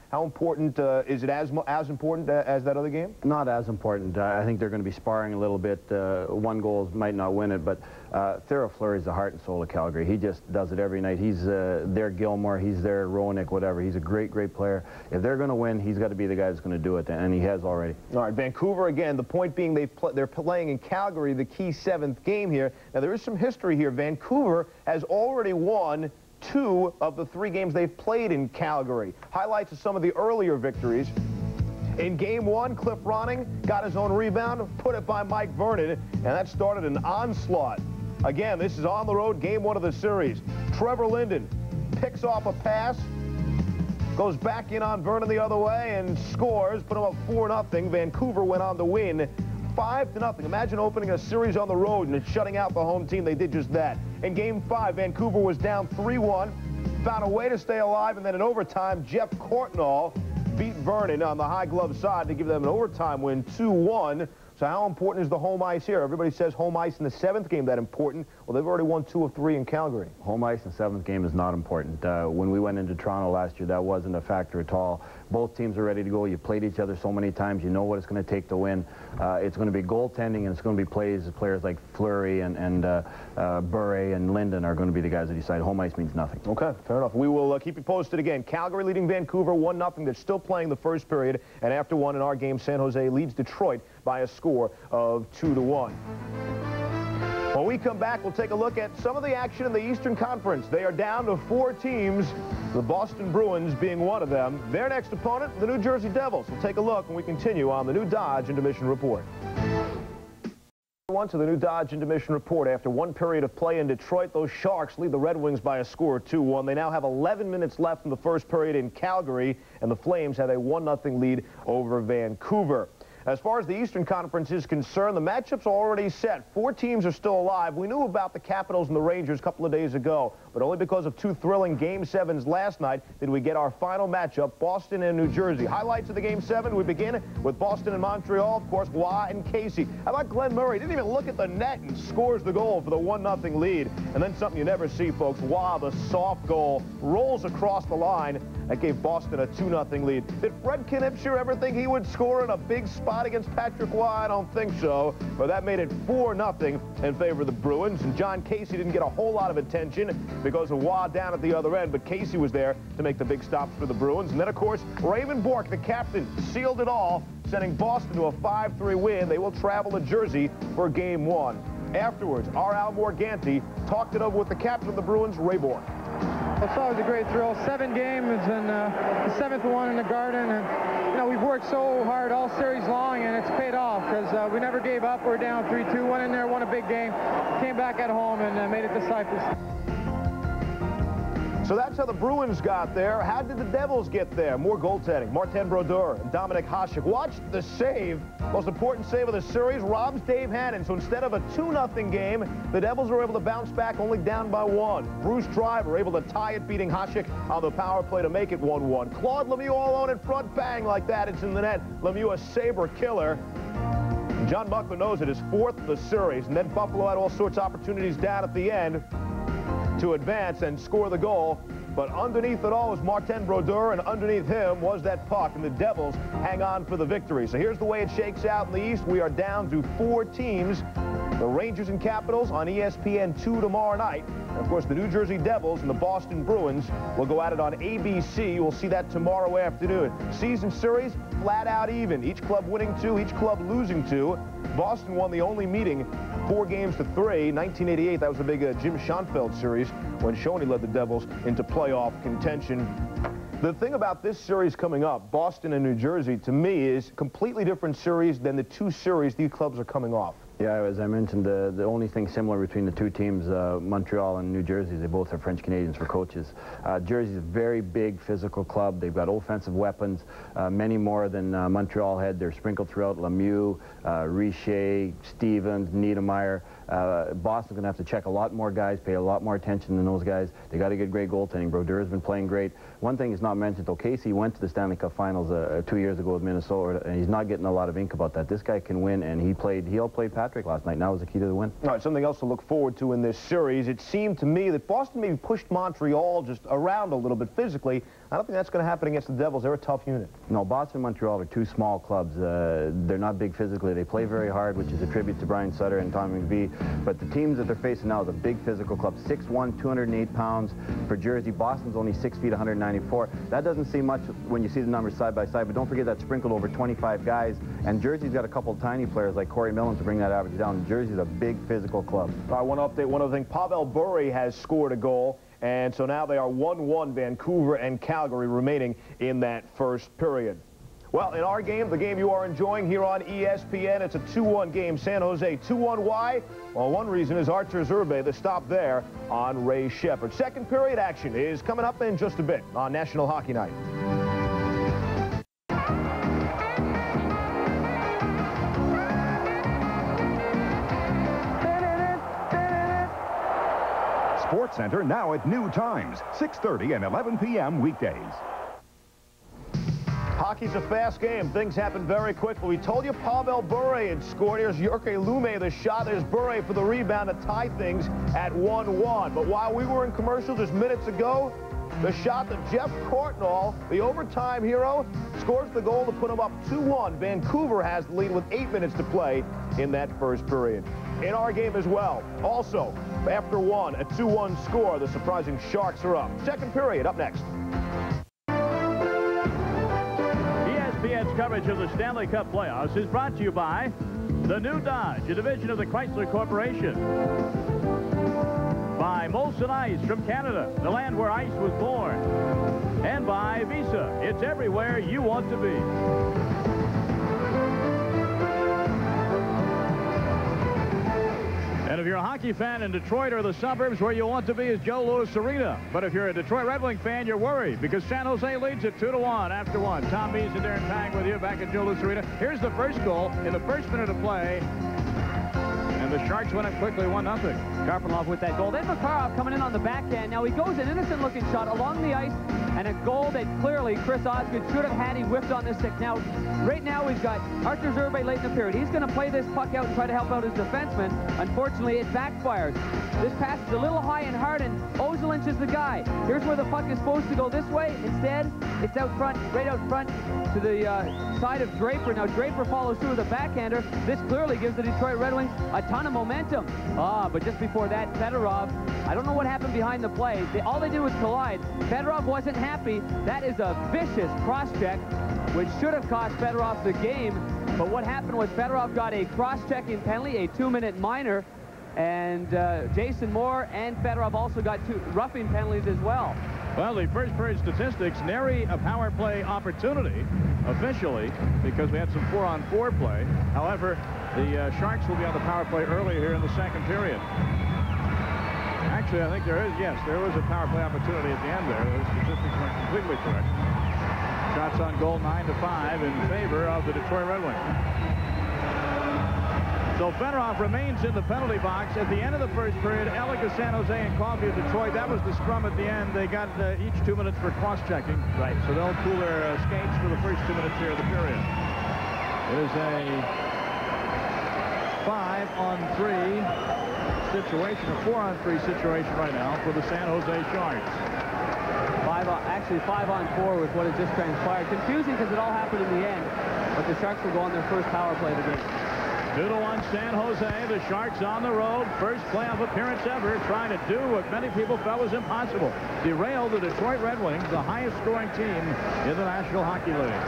How important is it as important as that other game? Not as important. I think they're going to be sparring a little bit. One goal might not win it, but Thero Fleury is the heart and soul of Calgary. He just does it every night. He's their Gilmore, he's their Roenick, whatever. He's a great, great player. If they're going to win, he's got to be the guy that's going to do it, and he has already. All right, Vancouver again. The point being they're playing in Calgary, the key 7th game here. Now, there is some history here. Vancouver has already won 2 of the 3 games they've played in Calgary. Highlights of some of the earlier victories. In Game 1, Cliff Ronning got his own rebound, put it by Mike Vernon, and that started an onslaught. Again, this is on the road, Game 1 of the series. Trevor Linden picks off a pass, goes back in on Vernon the other way, and scores, put him up 4-0. Vancouver went on to win 5-0. Imagine opening a series on the road and shutting out the home team. They did just that. In Game 5, Vancouver was down 3-1, found a way to stay alive, and then in overtime, Jeff Courtnall beat Vernon on the high glove side to give them an overtime win, 2-1. So how important is the home ice here? Everybody says home ice in the 7th game that important. Well, they've already won 2 of 3 in Calgary. Home ice in the 7th game is not important. When we went into Toronto last year, that wasn't a factor at all. Both teams are ready to go. You played each other so many times. You know what it's going to take to win. It's going to be goaltending, and it's going to be players like Fleury and Bure and Linden are going to be the guys that decide. Home ice means nothing. Okay, fair enough. We will keep you posted again. Calgary leading Vancouver 1-0. They're still playing the first period, and after 1 in our game, San Jose leads Detroit by a score of 2-1. When we come back, we'll take a look at some of the action in the Eastern Conference. They are down to 4 teams, the Boston Bruins being one of them. Their next opponent, the New Jersey Devils. We'll take a look when we continue on the new Dodge Intermission Report. To the new Dodge Intermission Report. After 1 period of play in Detroit, those Sharks lead the Red Wings by a score of 2-1. They now have 11 minutes left in the first period in Calgary, and the Flames have a 1-0 lead over Vancouver. As far as the Eastern Conference is concerned, the matchups are already set. 4 teams are still alive. We knew about the Capitals and the Rangers a couple of days ago, but only because of 2 thrilling Game 7s last night did we get our final matchup, Boston and New Jersey. Highlights of the Game 7, we begin with Boston and Montreal, of course, Waugh and Casey. How about Glenn Murray? Didn't even look at the net and scores the goal for the 1-0 lead. And then something you never see, folks, Waugh, the soft goal, rolls across the line. That gave Boston a 2-0 lead. Did Fred Knipscher ever think he would score in a big spot against Patrick Waugh? I don't think so. But that made it 4-0 in favor of the Bruins. And John Casey didn't get a whole lot of attention because of Waugh down at the other end. But Casey was there to make the big stops for the Bruins. And then, of course, Raymond Bourque, the captain, sealed it all, sending Boston to a 5-3 win. They will travel to Jersey for Game 1. Afterwards, our Al Morganti talked it over with the captain of the Bruins, Ray Bourque. It's always a great thrill. 7 games and the 7th one in the Garden, and you know we've worked so hard all series long, and it's paid off because we never gave up. We're down 3-2, went in there, won a big game, came back at home, and made it to Cyprus. So that's how the Bruins got there. How did the Devils get there? More goaltending. Martin Brodeur and Dominic Hasek. Watch the save. Most important save of the series, robs Dave Hannon. So instead of a 2-0 game, the Devils were able to bounce back only down by 1. Bruce Driver able to tie it, beating Hasek on the power play to make it 1-1. Claude Lemieux all on in front, bang, like that. It's in the net. Lemieux, a saber killer. John Buckler knows it is 4th of the series. And then Buffalo had all sorts of opportunities down at the end to advance and score the goal. But underneath it all was Martin Brodeur, and underneath him was that puck, and the Devils hang on for the victory. So here's the way it shakes out in the East. We are down to 4 teams. The Rangers and Capitals on ESPN2 tomorrow night. And of course, the New Jersey Devils and the Boston Bruins will go at it on ABC. We'll see that tomorrow afternoon. Season series, flat out even. Each club winning 2, each club losing 2. Boston won the only meeting 4-3. 1988, that was the big Jim Schoenfeld series when Shoney led the Devils into playoff contention. The thing about this series coming up, Boston and New Jersey, to me is a completely different series than the 2 series these clubs are coming off. Yeah, as I mentioned, the only thing similar between the 2 teams, Montreal and New Jersey, is they both have French Canadians for coaches. Jersey's a very big physical club. They've got offensive weapons, many more than Montreal had. They're sprinkled throughout: Lemieux, Richer, Stevens, Niedermeyer. Boston's going to have to check a lot more guys, pay a lot more attention than those guys. They got to get great goaltending. Brodeur's been playing great. One thing is not mentioned, though, Casey went to the Stanley Cup Finals 2 years ago with Minnesota, and he's not getting a lot of ink about that. This guy can win, and he outplayed Patrick last night, and that was the key to the win. All right, something else to look forward to in this series. It seemed to me that Boston maybe pushed Montreal just around a little bit physically. I don't think that's going to happen against the Devils. They're a tough unit. No, Boston and Montreal are two small clubs. They're not big physically. They play very hard, which is a tribute to Brian Sutter and Tommy McVie. But the teams that they're facing now is a big physical club. 6'1", 208 pounds for Jersey. Boston's only 6 feet, 194. That doesn't seem much when you see the numbers side by side, but don't forget that's sprinkled over 25 guys. And Jersey's got a couple of tiny players like Corey Millen to bring that average down. Jersey's a big physical club. I want to update one other thing. Pavel Bure has scored a goal. And so now they are 1-1, Vancouver and Calgary remaining in that first period. Well, in our game, the game you are enjoying here on ESPN, it's a 2-1 game. San Jose 2-1. Why? Well, one reason is Arturs Irbe, the stop there on Ray Shepard. Second period action is coming up in just a bit on National Hockey Night. Sports Center now at new times, 6:30 and 11 p.m. weekdays. Hockey's a fast game. Things happen very quickly. We told you Pavel Bure had scored. Here's Jurke Lume, the shot. There's Bure for the rebound to tie things at 1-1. But while we were in commercial just minutes ago, the shot that Jeff Courtnall, the overtime hero, scores the goal to put him up 2-1. Vancouver has the lead with 8 minutes to play in that first period. In our game as well, also, after one, a 2-1 score, the surprising Sharks are up. Second period, up next. ESPN's coverage of the Stanley Cup playoffs is brought to you by the new Dodge, a division of the Chrysler Corporation. By Molson Ice from Canada, the land where ice was born. And by Visa, it's everywhere you want to be. And if you're a hockey fan in Detroit or the suburbs, where you want to be is Joe Louis Arena. But if you're a Detroit Red Wing fan, you're worried because San Jose leads it 2-1 after one. Tom Mees and Darren Pang with you back at Joe Louis Arena. Here's the first goal in the first minute of play. And the Sharks win it quickly, 1-0. Karpinov with that goal. Then Makarov coming in on the backhand. Now he goes an innocent-looking shot along the ice, and a goal that clearly Chris Osgood should have had. He whipped on the stick. Now, right now we've got Arturs Irbe late in the period. He's going to play this puck out and try to help out his defenseman. Unfortunately, it backfires. This pass is a little high and hard, and Ozelinch is the guy. Here's where the puck is supposed to go this way. Instead, it's out front, right out front to the side of Draper. Now, Draper follows through with a backhander. This clearly gives the Detroit Red Wings a ton of momentum. But just before that, Fedorov, I don't know what happened behind the play. All they did was collide. Fedorov wasn't happy. That is a vicious cross-check, which should have cost Fedorov the game. But what happened was Fedorov got a cross-checking penalty, a 2-minute minor, and Jason Moore and Fedorov also got 2 roughing penalties as well. Well, the first period statistics, nary a power play opportunity officially because we had some 4-on-4 play. However, the Sharks will be on the power play early here in the second period. Actually, I think there is, yes, there was a power play opportunity at the end there. Those statistics weren't completely correct. Shots on goal 9-5 in favor of the Detroit Red Wings. So Fedorov remains in the penalty box. At the end of the first period, Alec of San Jose and Coffey of Detroit, that was the scrum at the end. They got each 2 minutes for cross-checking. Right. So they'll cool their skates for the first 2 minutes here of the period. It is a 5-on-3 situation, a 4-on-3 situation right now for the San Jose Sharks. Actually 5-on-4 with what had just transpired. Confusing because it all happened in the end, but the Sharks will go on their first power play of the game. 2-1 San Jose. The Sharks on the road. First playoff appearance ever, trying to do what many people felt was impossible. Derail the Detroit Red Wings, the highest scoring team in the National Hockey League.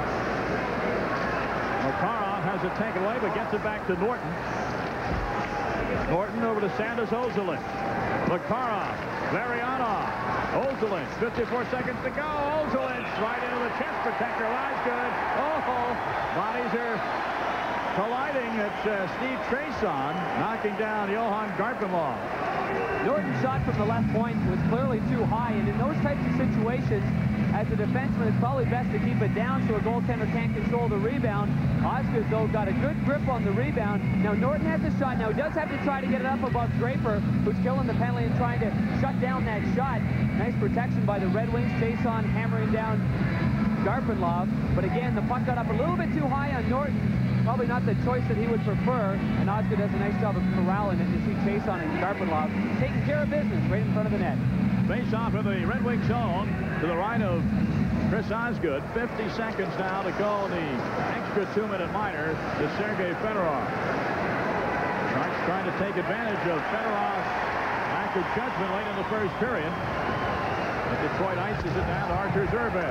Makarov has it taken away, but gets it back to Norton. Norton over to Sanders Ozelinch. Makarov, Varianov, Ozelinch, 54 seconds to go. Ozelinch right into the chest protector. Lies good. Oh, bodies are colliding. It's Steve Trason knocking down Johan Garpenlaw. Norton's shot from the left point was clearly too high, and in those types of situations, as a defenseman, it's probably best to keep it down so a goaltender can't control the rebound. Osgood, though, got a good grip on the rebound. Now, Norton has a shot. Now, he does have to try to get it up above Draper, who's killing the penalty and trying to shut down that shot. Nice protection by the Red Wings. Jason hammering down Garpenlov. But again, the puck got up a little bit too high on Norton. Probably not the choice that he would prefer. And Osgood does a nice job of corralling it. You see Jason and Garpenlov taking care of business right in front of the net. Face off in the Red Wing zone to the right of Chris Osgood. 50 seconds now to go in the extra 2-minute minor to Sergei Fedorov. Sharks trying to take advantage of Fedorov's lack of judgment late in the first period. And Detroit ices it down to Arturs Irbe.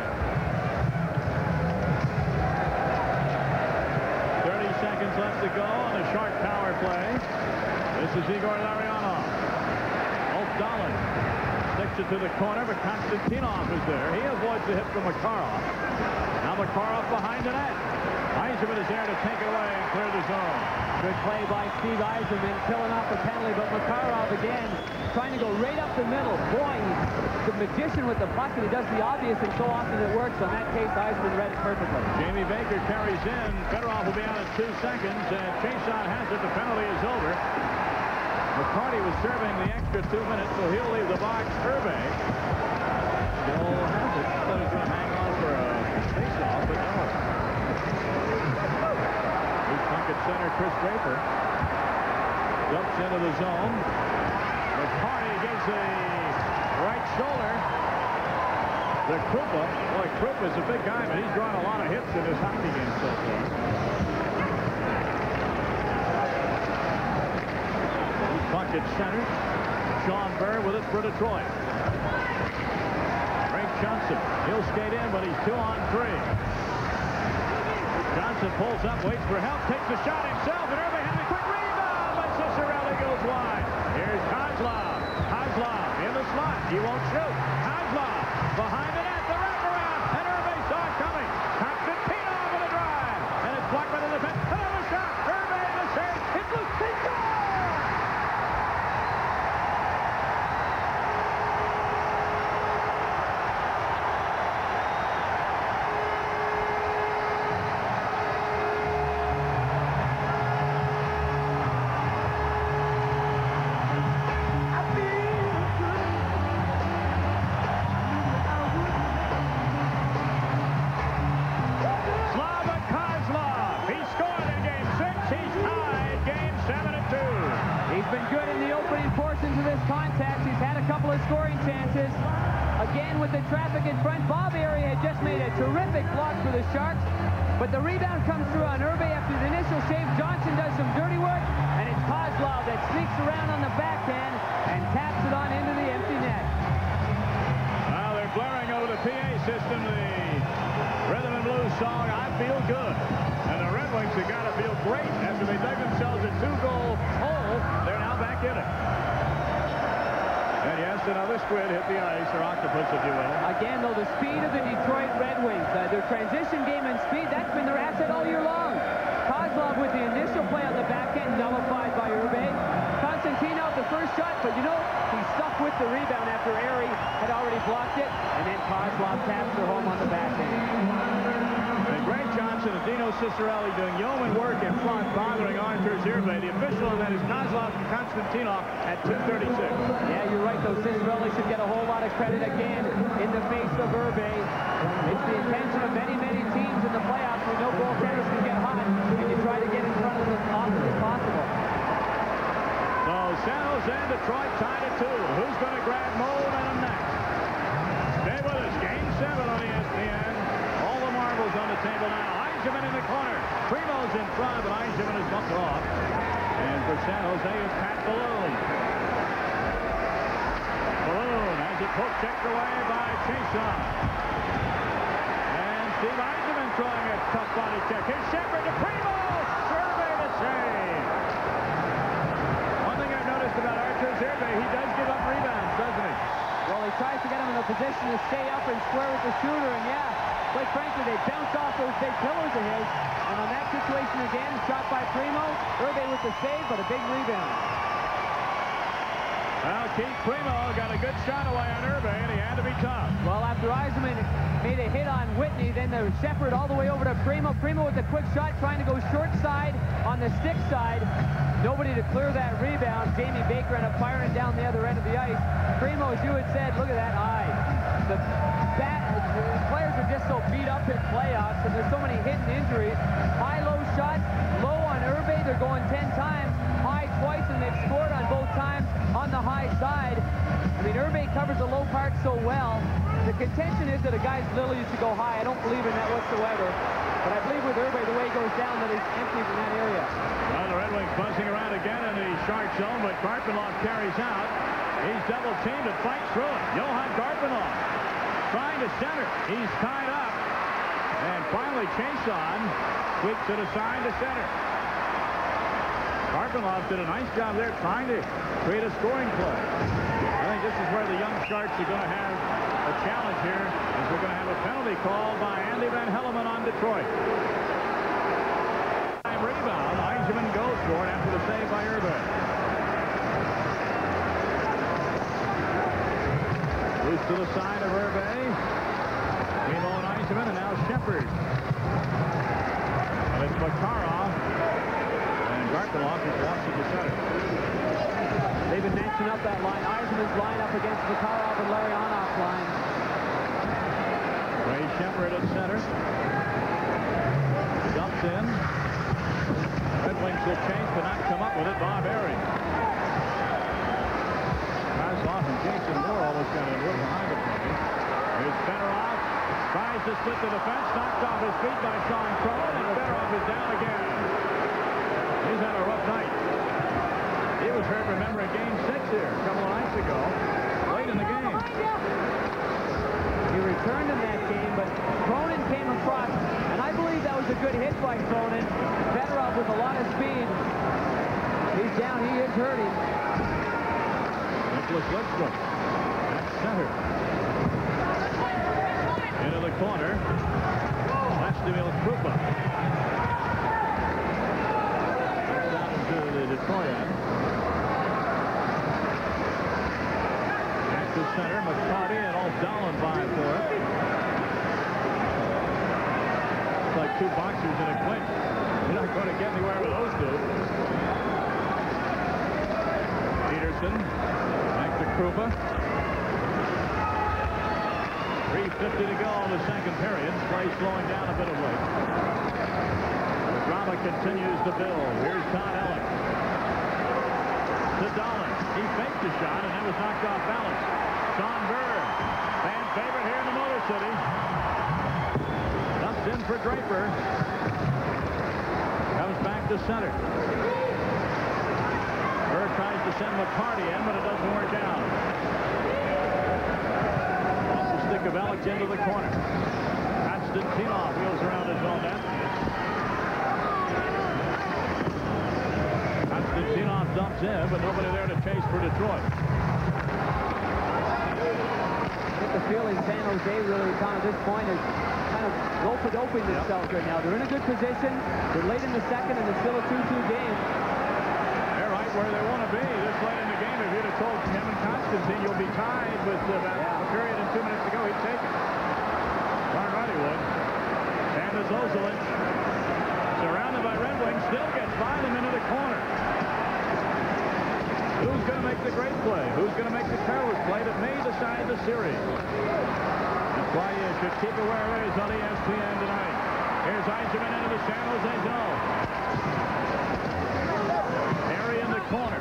30 seconds left to go on the Shark power play. This is Igor Larionov. O'Donnell sticks it to the corner, but Konstantinov is there. He avoids the hit from Makarov. Now Makarov behind the net. Yzerman is there to take it away and clear the zone. Good play by Steve Yzerman, killing off the penalty, but Makarov again trying to go right up the middle. Boy, he's the magician with the puck, and he does the obvious, and so often it works. On that case, Yzerman read it perfectly. Jamie Baker carries in. Fedorov will be out in 2 seconds, and Chason has it. The penalty is over. McCarty was serving the extra 2 minutes, so he'll leave the box. Irbe still has it. Thought he was going to hang on for a face-off, but no. He's puck at center, Chris Draper. Dumps into the zone. McCarty gives a right shoulder to Krupa. Boy, Krupa's a big guy, but he's drawn a lot of hits in this hockey game so far. Puck at center. Sean Burr with it for Detroit. Frank Johnson. He'll skate in, but he's 2 on 3. Johnson pulls up, waits for help, takes the shot himself, and Irbe has a quick rebound, but Cicerelli goes wide. Here's Kozlov. Kozlov in the slot. He won't shoot. Kozlov behind the net, the wraparound, and Irbe saw it coming. Konstantinov with a drive, and it's blocked by the defense. Another shot. Irbe in the save. It's loose. They score! Scoring chances. Again with the traffic in front. Bob Airy had just made a terrific block for the Sharks, but the rebound comes through on Irbe after the initial save. Johnson does some dirty work, and it's Kozlov that sneaks around on the backhand and taps it on into the empty net. Well, they're blaring over the PA system the rhythm and blues song, I Feel Good. And the Red Wings have got to feel great after they dug themselves a 2-goal hole. They're now back in it. And yes, another squid hit the ice, or octopus, if you will. Again, though, the speed of the Detroit Red Wings, their transition game and speed, that's been their asset all year long. Kozlov with the initial play on the backhand, nullified by Irbe. Konstantinov, the first shot, but you know, he stuck with the rebound after Airy had already blocked it, and then Kozlov taps her home on the backhand. And Greg Johnson and Dino Cicerelli doing yeoman work in front, bothering Arturs Irbe. The official on that is Kozlov and Konstantinov at 2:36. Yeah, you're right, though. Cicerelli should get a whole lot of credit again in the face of Irbe. It's the intention of many, many teams in the playoffs. We know goaltenders can get hot, and you try to get in front of them as often as possible. So San Jose and Detroit tied at 2. Who's going to grab momentum next? Stay with us. Game 7 on ESPN. All the marbles on the table now. Yzerman in the corner. Primo's in front, but Yzerman is bumped off. And for San Jose is Pat Balloon. Balloon has it poke checked away by Chason. And Steve Yzerman throwing a tough body check. Here's Shepard to Primo. Survey the save. One thing I've noticed about Arturs Irbe, he does give up rebounds, doesn't he? Well, he tries to get him in a position to stay up and square with the shooter, and yeah, quite frankly, they bounce off those big pillars of his. And on that situation again, shot by Primo. Irbe with the save, but a big rebound. Well, Keith Primo got a good shot away on Irbe, and he had to be tough. Well, after Eisenman made a hit on Whitney, then the Shepherd all the way over to Primo. Primo with a quick shot, trying to go short side on the stick side. Nobody to clear that rebound. Jamie Baker ended up firing down the other end of the ice. Primo, as you had said, look at that eye. The players are just so beat up in playoffs, and there's so many hidden injuries. High-low shots, low on Irbe. They're going 10 times. High twice, and they've scored on both times on the high side. I mean, Irbe covers the low part so well. The contention is that a guy's lily used to go high. I don't believe in that whatsoever. But I believe with Irbe, the way he goes down, that he's empty from that area. Well, the Red Wings buzzing around again in the Shark zone, but Garpenloff carries out. He's double-teamed and fights through it. Johan Garpenloff trying to center. He's tied up. And finally, Chason sweeps it aside to center. Garpenloff did a nice job there trying to create a scoring play. I think this is where the young Sharks are going to have a challenge here, as we're going to have a penalty called by Andy Van Hellemond on Detroit. Rebound. Eisenman goes for it after the save by Irbe. Loose to the side of Irbe. Primo and Eisenman, and now Shepherd. And it's Makarov. And Garpenloff is watching the center. They've been matching up that line. Eisenman's line up against Makarov and Larionov's line. Ray Shepherd at center. Dumps in. Red Wings will chase, but not come up with it. Bob Airy. Pass off, and Jason Moore almost got a little behind the play. Here's Fedorov. Tries to split the defense. Knocked off his feet by Sean Cronin, and Fedorov is down again. He's had a rough night. He was hurt, remember, in Game 6 here a couple of nights ago. Late in the game. He returned in that game, but Cronin came across, and I believe that was a good hit by Cronin. Fedorov with a lot of speed. He's down. He is hurting. Nicholas Lidstrom at center. Into the corner. That's Demil Krupa. Down into the Detroit end. Back to center. McCarty and O'Donnell by for it. It's like two boxers in a clinch. You're not going to get anywhere with those two. Peterson. Back to Krupa. 3:50 to go in the second period. Play slowing down a bit of late. The drama continues to build. Here's Todd Ellick. To Dolan. He faked the shot, and that was knocked off balance. Sean Burr. Fan favorite here in the Motor City. Dumps in for Draper. Comes back to center. Burr tries to send McCarty in, but it doesn't work out. Off the stick of Alex into the corner. Konstantinov wheels around his own net. Konstantinov dumps in, but nobody there to chase for Detroit. I get the feeling San Jose really kind of this point is kind of rope-a-doping themselves right now. They're in a good position. They're late in the second, and it's still a 2-2 game. They're right where they want to be this late in the game. If you'd have told Kevin Constantine you'll be tied with about a period and 2 minutes to go, he'd take it. Darn right he would. Anders Ozolic, surrounded by Red Wings, still gets by them into the corner. Who's going to make the great play? Who's going to make the careless play that may decide the series? That's why you should keep it where it is on ESPN tonight. Here's Eisenman into the San Jose zone. Harry in the corner.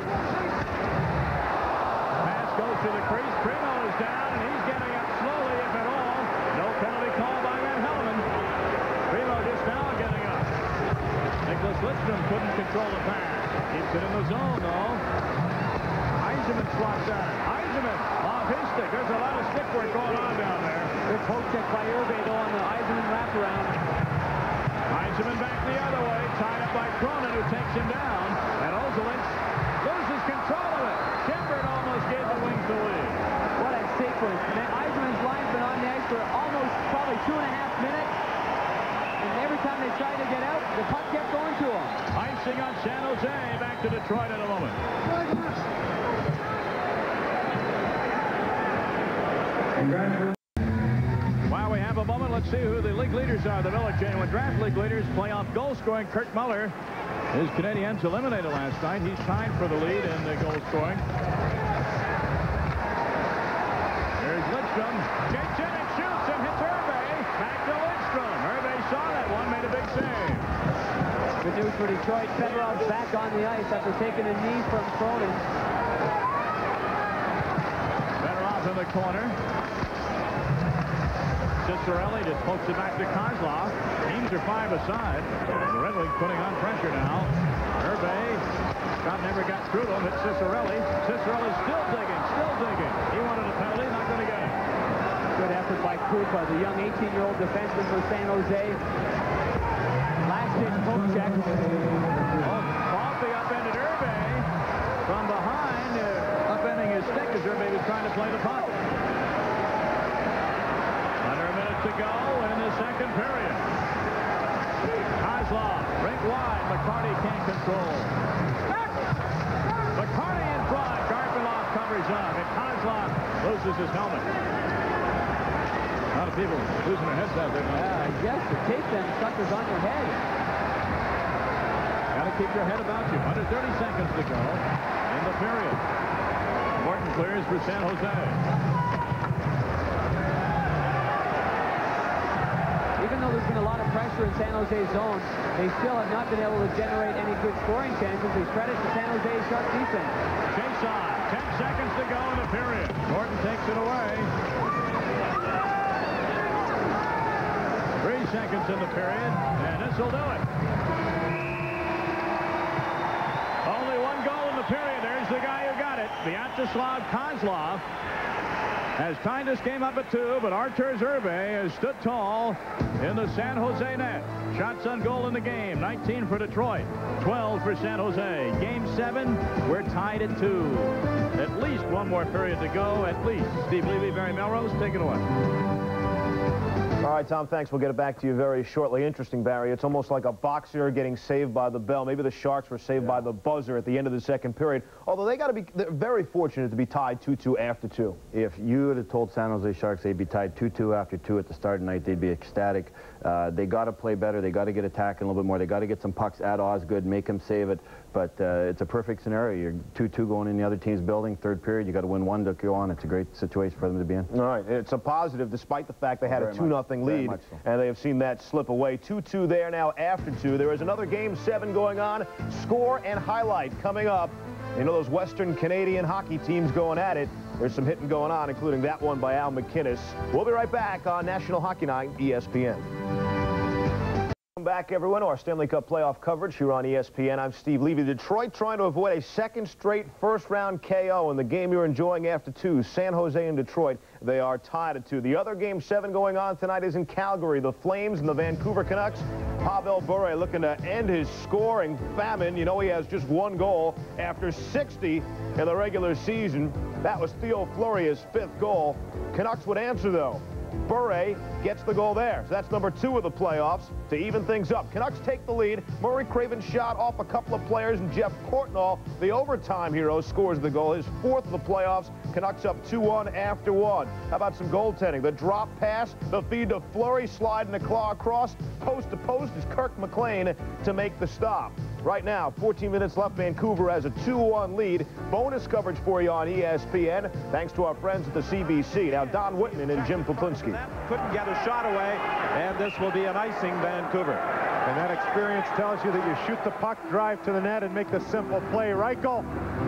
Pass goes to the crease. Primo is down, and he's getting up slowly, if at all. No penalty call by Van Hellemond. Primo just now getting up. Nicholas Lidstrom couldn't control the pass. Keeps it in the zone, though. Eisenman swaps out. Eisenman off his stick. There's a lot of stick work going on down there. Good poke check by Irbe, though, on the Eisenman wraparound. Eisenman back the other way. Tied up by Cronin, who takes him down. And Ozolic loses control of it. Shepherd almost gave the Wings the lead. What a sequence. Man, Eisenman's line's been on the ice for almost probably 2.5 minutes. And every time they tried to get out, the puck kept going to them. Icing on San Jose. Back to Detroit in a moment. While we have a moment, let's see who the league leaders are. The Miller Genuine Draft League leaders. Playoff goal scoring, Kurt Muller. His Canadiens eliminated last night. He's tied for the lead in the goal scoring. Here's Lidstrom. Takes it and shoots and hits Irbe. Back to Lidstrom. Irbe saw that one, made a big save. Good news for Detroit. Fedorov's back on the ice after taking a knee from Cronin. Fedorov in the corner. Cicerelli just pokes it back to Kozlov. Teams are 5 aside. The Red Wings putting on pressure now. Irbe. Scott never got through to him. It's Cicerelli. Cicerelli's still digging. He wanted a penalty, not going to get it. Good effort by Krupa, the young 18-year-old defenseman for San Jose. Last-ditch poke check. Bumpy upended Irbe from behind, upending his stick as Irbe was trying to play the puck. Under a minute to go in the second period. Kozlov, rink wide. McCarty can't control. McCarty in front. Garfinov covers up, and Kozlov loses his helmet. A lot of people losing their heads out there. Yeah, I guess to take them suckers on your head. Got to keep your head about you. Under 30 seconds to go in the period. Morton clears for San Jose. Even though there's been a lot of pressure in San Jose's zone, they still have not been able to generate any good scoring chances. They credit to San Jose's sharp defense. Chase on. 10 seconds to go in the period. Morton takes it away. 3 seconds in the period, and this will do it. Only one goal in the period. There's the guy who got it. Vyacheslav Kozlov has tied this game up at 2, but Arturs Irbe has stood tall in the San Jose net. Shots on goal in the game. 19 for Detroit, 12 for San Jose. Game 7, we're tied at 2. At least one more period to go, at least. Steve Levy, Barry Melrose, take it away. All right, Tom, thanks. We'll get it back to you very shortly. Interesting, Barry. It's almost like a boxer getting saved by the bell. Maybe the Sharks were saved by the buzzer at the end of the second period. Although they're very fortunate to be tied 2-2 after 2. If you would have told San Jose Sharks they'd be tied 2-2 after 2 at the start of the night, they'd be ecstatic. They got to play better. They got to get attacking a little bit more. They got to get some pucks at Osgood, make him save it. But it's a perfect scenario. You're 2-2 going in the other team's building, third period. You got to win one to go on. It's a great situation for them to be in. All right, it's a positive despite the fact they had a 2-0 lead, and they have seen that slip away. 2-2 there now after 2. There is another Game 7 going on. Score and highlight coming up. You know those Western Canadian hockey teams going at it. There's some hitting going on, including that one by Al McInnes. We'll be right back on National Hockey Night, ESPN. Welcome back, everyone, to our Stanley Cup playoff coverage here on ESPN. I'm Steve Levy. Detroit trying to avoid a second straight first-round KO in the game you're enjoying after 2. San Jose and Detroit, they are tied at 2. The other Game 7 going on tonight is in Calgary. The Flames and the Vancouver Canucks. Pavel Bure looking to end his scoring famine. You know he has just 1 goal after 60 in the regular season. That was Theo Fleury's 5th goal. Canucks would answer, though. Bure gets the goal there. So that's number 2 of the playoffs to even things up. Canucks take the lead. Murray Craven shot off a couple of players, and Jeff Courtnall, the overtime hero, scores the goal. His 4th of the playoffs. Canucks up 2-1 after 1. How about some goaltending? The drop pass, the feed to Fleury, sliding the claw across. Post to post is Kirk McLean to make the stop. Right now, 14 minutes left. Vancouver has a 2-1 lead. Bonus coverage for you on ESPN, thanks to our friends at the CBC. Now, Don Whitman and Jim Poplinski. Couldn't get a shot away, and this will be an icing Vancouver. And that experience tells you that you shoot the puck, drive to the net, and make the simple play. Reichel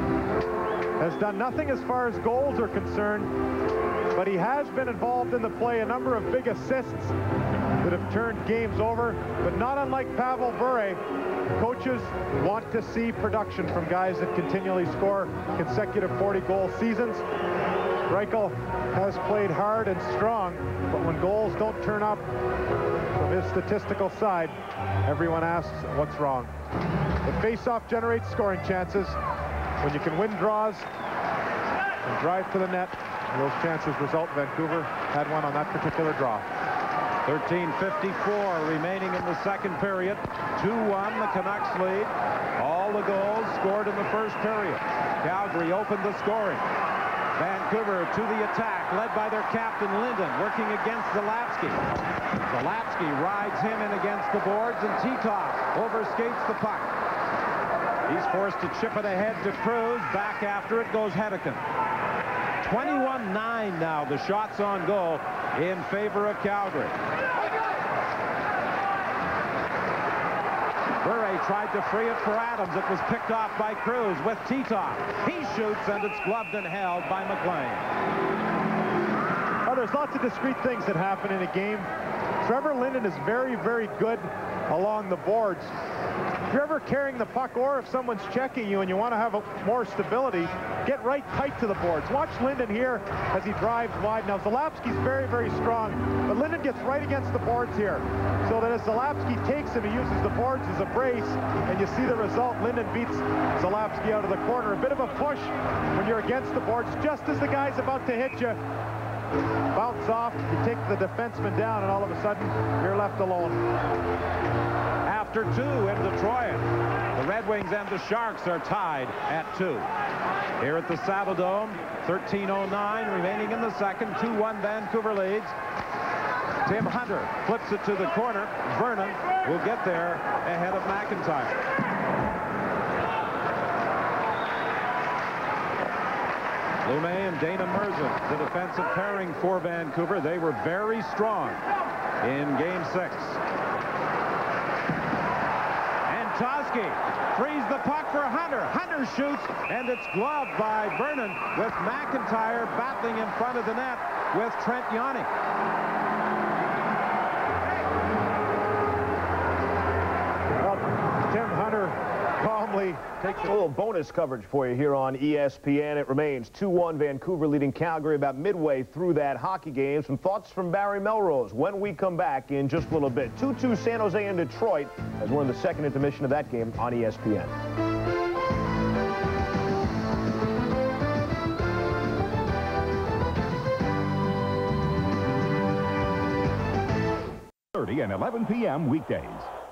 has done nothing as far as goals are concerned, but he has been involved in the play. A number of big assists that have turned games over, but not unlike Pavel Bure. Coaches want to see production from guys that continually score consecutive 40-goal seasons. Reichel has played hard and strong, but when goals don't turn up from his statistical side, everyone asks what's wrong. The face-off generates scoring chances. When you can win draws and drive to the net, those chances result. Vancouver had one on that particular draw. 13:54 remaining in the second period. 2-1, the Canucks lead. All the goals scored in the first period. Calgary opened the scoring. Vancouver to the attack, led by their captain, Linden, working against Zalapsky. Zalapsky rides him in against the boards, and Titov overskates the puck. He's forced to chip it ahead to Cruz. Back after it goes Hedeken. 21-9 now, the shots on goal in favor of Calgary. Bure tried to free it for Adams. It was picked off by Cruz with Titov. He shoots, and it's gloved and held by McLean. Oh, there's lots of discrete things that happen in a game. Trevor Linden is very, very good along the boards. If you're ever carrying the puck, or if someone's checking you and you want to have more stability, get right tight to the boards. Watch Linden here as he drives wide. Now, Zalapsky's very, very strong, but Linden gets right against the boards here. So that as Zalapsky takes him, he uses the boards as a brace, and you see the result. Linden beats Zalapsky out of the corner. A bit of a push when you're against the boards, just as the guy's about to hit you. Bounce off, you take the defenseman down, and all of a sudden, you're left alone. After 2 in Detroit, the Red Wings and the Sharks are tied at 2. Here at the Saddledome, 13:09 remaining in the second. 2-1 Vancouver leads. Tim Hunter flips it to the corner. Vernon will get there ahead of McIntyre. Lumet and Dana Merzen, the defensive pairing for Vancouver. They were very strong in Game 6. And Toski frees the puck for Hunter. Hunter shoots, and it's gloved by Vernon, with McIntyre battling in front of the net with Trent Yawning. Well, Tim Hunter calmly takes a little bonus coverage for you here on ESPN. It remains 2-1 Vancouver leading Calgary about midway through that hockey game. Some thoughts from Barry Melrose when we come back in just a little bit. 2-2 San Jose and Detroit as we're in the second intermission of that game on ESPN. And 11 p.m. weekdays.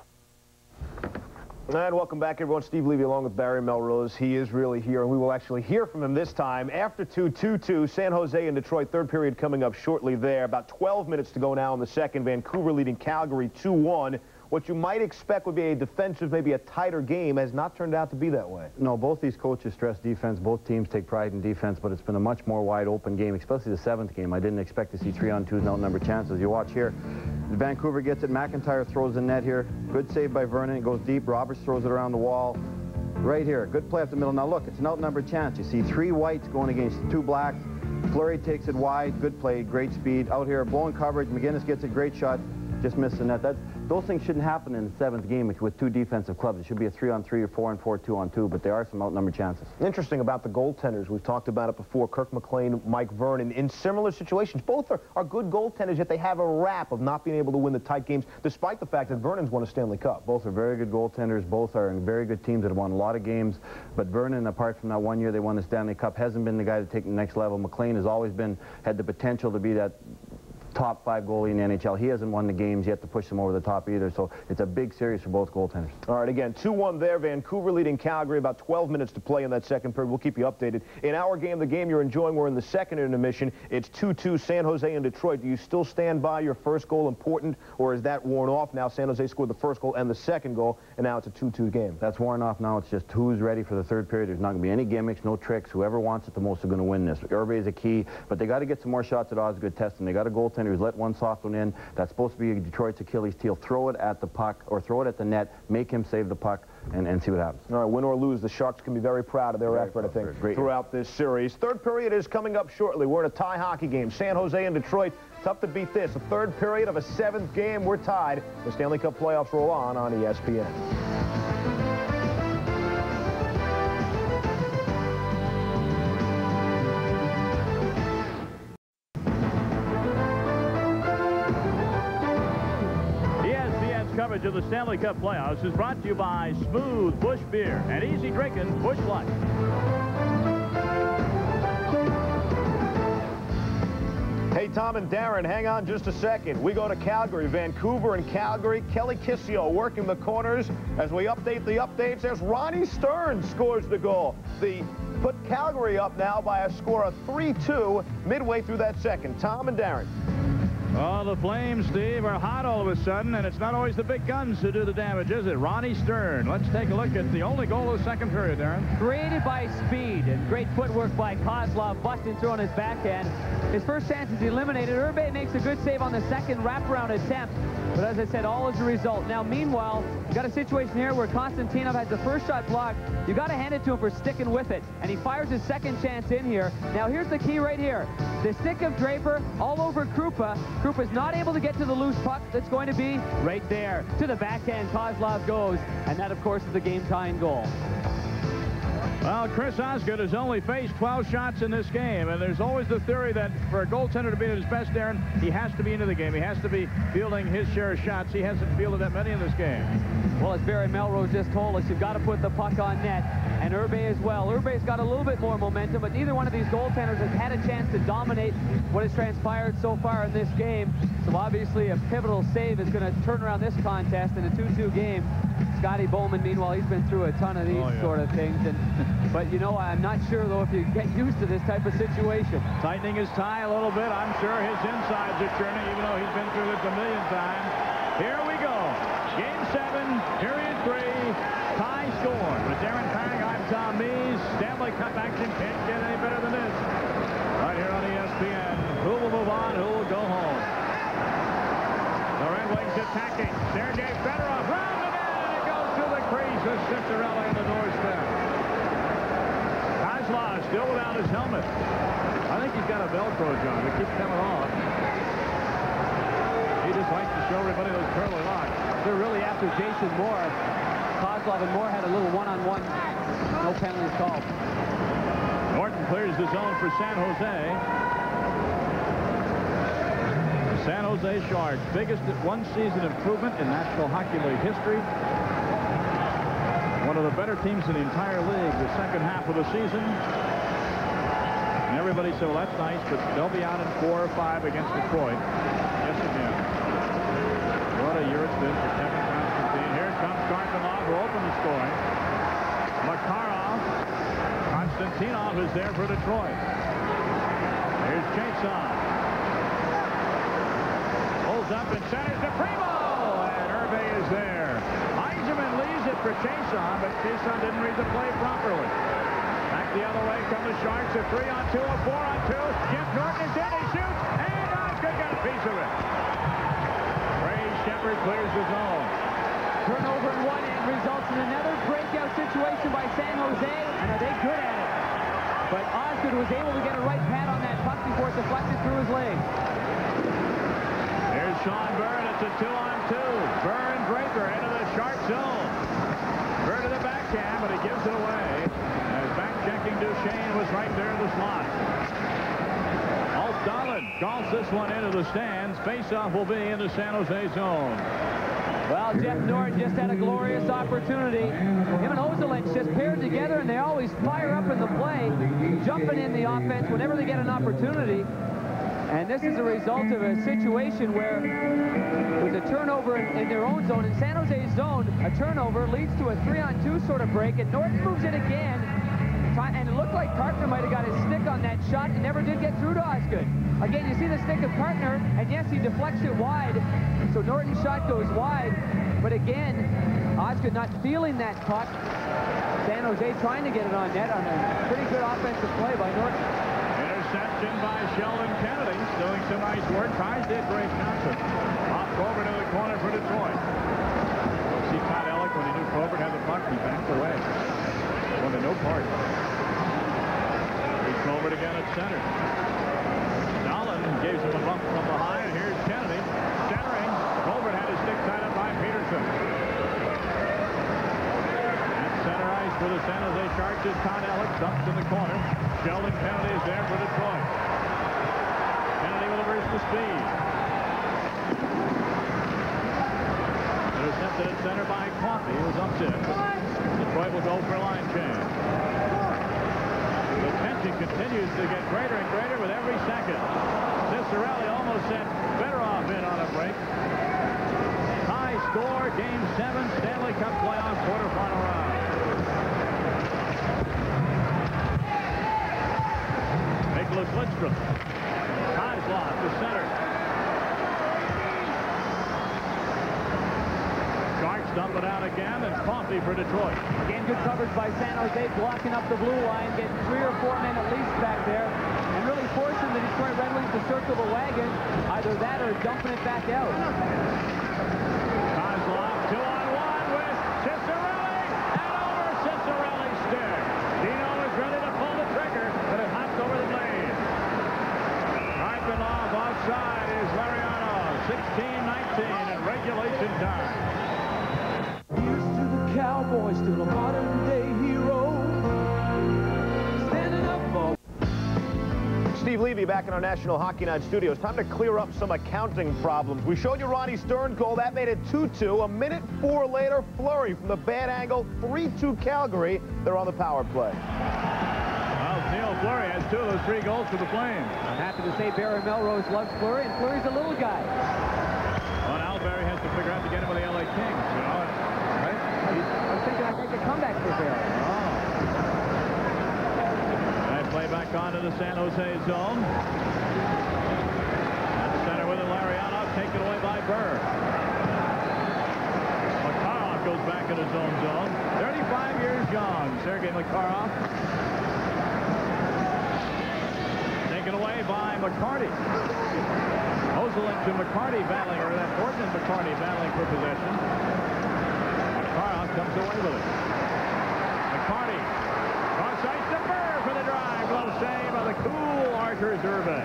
And welcome back, everyone. Steve Levy along with Barry Melrose. He is really here, and we will actually hear from him this time after 2-2 San Jose and Detroit. Third period coming up shortly there. About 12 minutes to go now in the second. Vancouver leading Calgary 2-1. What you might expect would be a defensive, maybe a tighter game, has not turned out to be that way. No, both these coaches stress defense. Both teams take pride in defense, but it's been a much more wide-open game, especially the seventh game. I didn't expect to see 3-on-2s and outnumbered chances. You watch here. Vancouver gets it. McIntyre throws the net here. Good save by Vernon. It goes deep. Roberts throws it around the wall. Right here. Good play up the middle. Now, look, it's an outnumbered chance. You see 3 whites going against 2 blacks. Fleury takes it wide. Good play. Great speed. Out here, blowing coverage. McGinnis gets a great shot. Just missed the net. Those things shouldn't happen in the seventh game with 2 defensive clubs. It should be a 3-on-3 or 4-on-4, 2-on-2, but there are some outnumbered chances. Interesting about the goaltenders. We've talked about it before. Kirk McLean, Mike Vernon, in similar situations. Both are good goaltenders, yet they have a rap of not being able to win the tight games, despite the fact that Vernon's won a Stanley Cup. Both are very good goaltenders. Both are in very good teams that have won a lot of games. But Vernon, apart from that one year they won the Stanley Cup, hasn't been the guy to take the next level. McLean has always had the potential to be that top 5 goalie in the NHL. He hasn't won the games yet to push them over the top either, so it's a big series for both goaltenders. All right, again, 2-1 there. Vancouver leading Calgary. About 12 minutes to play in that second period. We'll keep you updated. In our game, the game you're enjoying, we're in the second intermission. It's 2-2 San Jose and Detroit. Do you still stand by your first goal important, or is that worn off now? San Jose scored the first goal and the second goal, and now it's a 2-2 game. That's worn off now. It's just who's ready for the third period. There's not going to be any gimmicks, no tricks. Whoever wants it the most are going to win this. Irbe is a key, but they got to get some more shots at Osgood testing. They got a goaltender who's let one soft one in. That's supposed to be Detroit's Achilles heel. Throw it at the puck or throw it at the net, make him save the puck, and see what happens. All right, win or lose, the Sharks can be very proud of their effort, I think, throughout this series. Third period is coming up shortly. We're in a tie hockey game. San Jose and Detroit. Tough to beat this. A third period of a 7th game. We're tied. The Stanley Cup playoffs roll on ESPN. Coverage of the Stanley Cup playoffs is brought to you by Smooth Busch Beer and easy drinking Busch Light. Hey, Tom and Darren, hang on just a second. We go to Calgary, Vancouver and Calgary. Kelly Kissio working the corners. As we update the updates, there's Ronnie Stearns scores the goal. The put Calgary up now by a score of 3-2 midway through that second. Tom and Darren. Oh, the Flames, Steve, are hot all of a sudden, and it's not always the big guns who do the damage, is it? Ronnie Stern. Let's take a look at the only goal of the second period, Darren. Created by speed and great footwork by Kozlov, busting through on his backhand. His first chance is eliminated. Irbe makes a good save on the second wraparound attempt, but as I said, all is a result. Now, meanwhile, you got a situation here where Konstantinov has the first shot blocked. You got to hand it to him for sticking with it, and he fires his second chance in here. Now, here's the key right here. The stick of Draper all over Krupa. Krupa's not able to get to the loose puck that's going to be right there. To the backhand, Kozlov goes, and that, of course, is the game-tying goal. Well, Chris Osgood has only faced 12 shots in this game, and there's always the theory that for a goaltender to be at his best, Darren, he has to be into the game. He has to be fielding his share of shots. He hasn't fielded that many in this game. Well, as Barry Melrose just told us, you've got to put the puck on net, and Irbe as well. Irbe's got a little bit more momentum, but neither one of these goaltenders has had a chance to dominate what has transpired so far in this game. So obviously a pivotal save is going to turn around this contest in a 2-2 game. Scotty Bowman, meanwhile, he's been through a ton of these sort of things. But, you know, I'm not sure, though, if you get used to this type of situation. Tightening his tie a little bit. I'm sure his insides are churning, even though he's been through this a million times. Here we go. Game 7, period 3, tie score. With Darren Parang, I'm Tom Mees. Stanley Cup action can't get any better than this. Right here on ESPN. Who will move on? Who will go home? The Red Wings attacking. Sergei Fedorov round the net, and it goes to the crease of Cinderella in the doorstep. Kozlov still without his helmet. I think he's got a Velcro, John. It keeps coming off. He just likes to show everybody those curly locks. They're really after Jason Moore. Kozlov and Moore had a little one-on-one. No penalties called. Norton clears the zone for San Jose. The San Jose Sharks, biggest one-season improvement in National Hockey League history. One of the better teams in the entire league the second half of the season. And everybody said, well, that's nice, but they'll be out in 4 or 5 against Detroit. Yes, again. What a year it's been for Kevin Constantine. Here comes Karkanov, who opened the scoring. Makarov. Konstantinov is there for Detroit. Here's Chason. Holds up and centers to Primo. And Irbe is there. Eisenman leaves it for Chason, but Chason didn't read the play properly. Back the other way come the Sharks. A 3-on-2, a 4-on-2. Jeff Norton is in, he shoots, and Osgood got a piece of it. Ray Shepard clears the zone. Turnover in one end results in another breakout situation by San Jose, and are they good at it? But Osgood was able to get a right pad on that puck before it deflected through his legs. Here's Sean Byrne. It's a 2-on-2. Byrne Draper into the Shark zone. Byrne to the backhand, but he gives it away. As back-checking Duchesne was right there in the slot. Alt Dahlin calls this one into the stands. Face-off will be in the San Jose zone. Well, Jeff Norton just had a glorious opportunity. Him and Ozolinsh just paired together, and they always fire up in the play, jumping in the offense whenever they get an opportunity. And this is a result of a situation where there's a turnover in their own zone. In San Jose's zone, a turnover leads to a 3-on-2 sort of break, and Norton moves it again. And it looked like Kartner might have got his stick on that shot and never did get through to Osgood. Again, you see the stick of Kartner, and yes, he deflects it wide, so Norton's shot goes wide. But again, Osgood not feeling that puck. San Jose trying to get it on net on a pretty good offensive play by Norton. Interception by Sheldon Kennedy, doing some nice work. Ties did Grace Johnson. Off over to the corner for Detroit. We'll see Todd Ellick when he knew Probert had the puck. He backed away. Wanted no part. Here's Probert again at center. Dahlin gives him a bump from behind. Here's Kennedy centering. Probert had his stick tied up by Peterson. At center ice for the San Jose Sharks is Todd Ellick. Dumps in the corner. Sheldon Kennedy is there for Detroit. Kennedy with a burst of speed. Intercepted at center by Coffey, who was upset. Detroit will go for line change. The tension continues to get greater and greater with every second. Cicerelli almost sent Fedorov in on a break. High score, Game 7, Stanley Cup playoff quarterfinal round. Nicholas Lidstrom. Kozlov to center. Sharks dump it out again, and Coffey for Detroit. Again, good coverage by San Jose, blocking up the blue line, getting 3 or 4 men at least back there, and really forcing the Detroit Red Wings to circle the wagon. Either that or dumping it back out. Kozlov, 2-on-1 with Cicerelli, and over Cicerelli's stick. Dino is ready to pull the trigger, but it hops over the blade. Karpinov offside is Lariano, 16-19 in regulation time. Cowboys to the modern-day hero, standing up for... Steve Levy back in our National Hockey Night studios. Time to clear up some accounting problems. We showed you Ronnie Stern goal. That made it 2-2. A minute 4 later, Fleury from the bad angle, 3-2 Calgary. They're on the power play. Well, Neil Fleury has 2 of those 3 goals for the Flames. I'm happy to say Barry Melrose loves Fleury, and Fleury's a little guy. Well, now Barry has to figure out to get him with the LA Kings, you know. I was thinking I'd make a comeback for Barry. They play back onto the San Jose zone. At center with it, Lariano, taken away by Burr. Makarov goes back in his own zone. 35 years young, Sergei Makarov. Taken away by McCarty. Oselin to McCarty battling, or that Orton and McCarty battling for possession. Makarov comes away with it. McCarty. Cross ice to Burr for the drive. Glove save by the cool Arturs Irbe.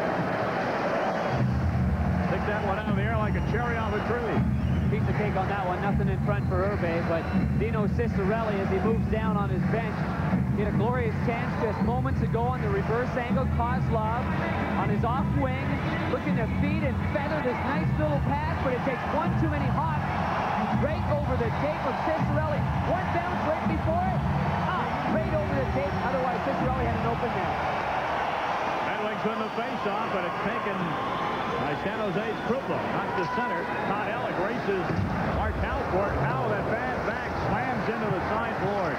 Stick that one out of the air like a cherry off a tree. Piece of cake on that one. Nothing in front for Irbe, but Dino Cicerelli, as he moves down on his bench, get a glorious chance just moments ago on the reverse angle. Kozlov on his off wing, looking to feed and feather this nice little pass, but it takes one too many hops. Right over the tape of Cicerelli. One bounce right before it. Right over the tape. Otherwise, Cicerelli had an open net. Red Wings win the face-off, but it's taken by San Jose's Kruplo. Not to center. Todd Ellick races Martel for it. Now that bad back slams into the sideboard.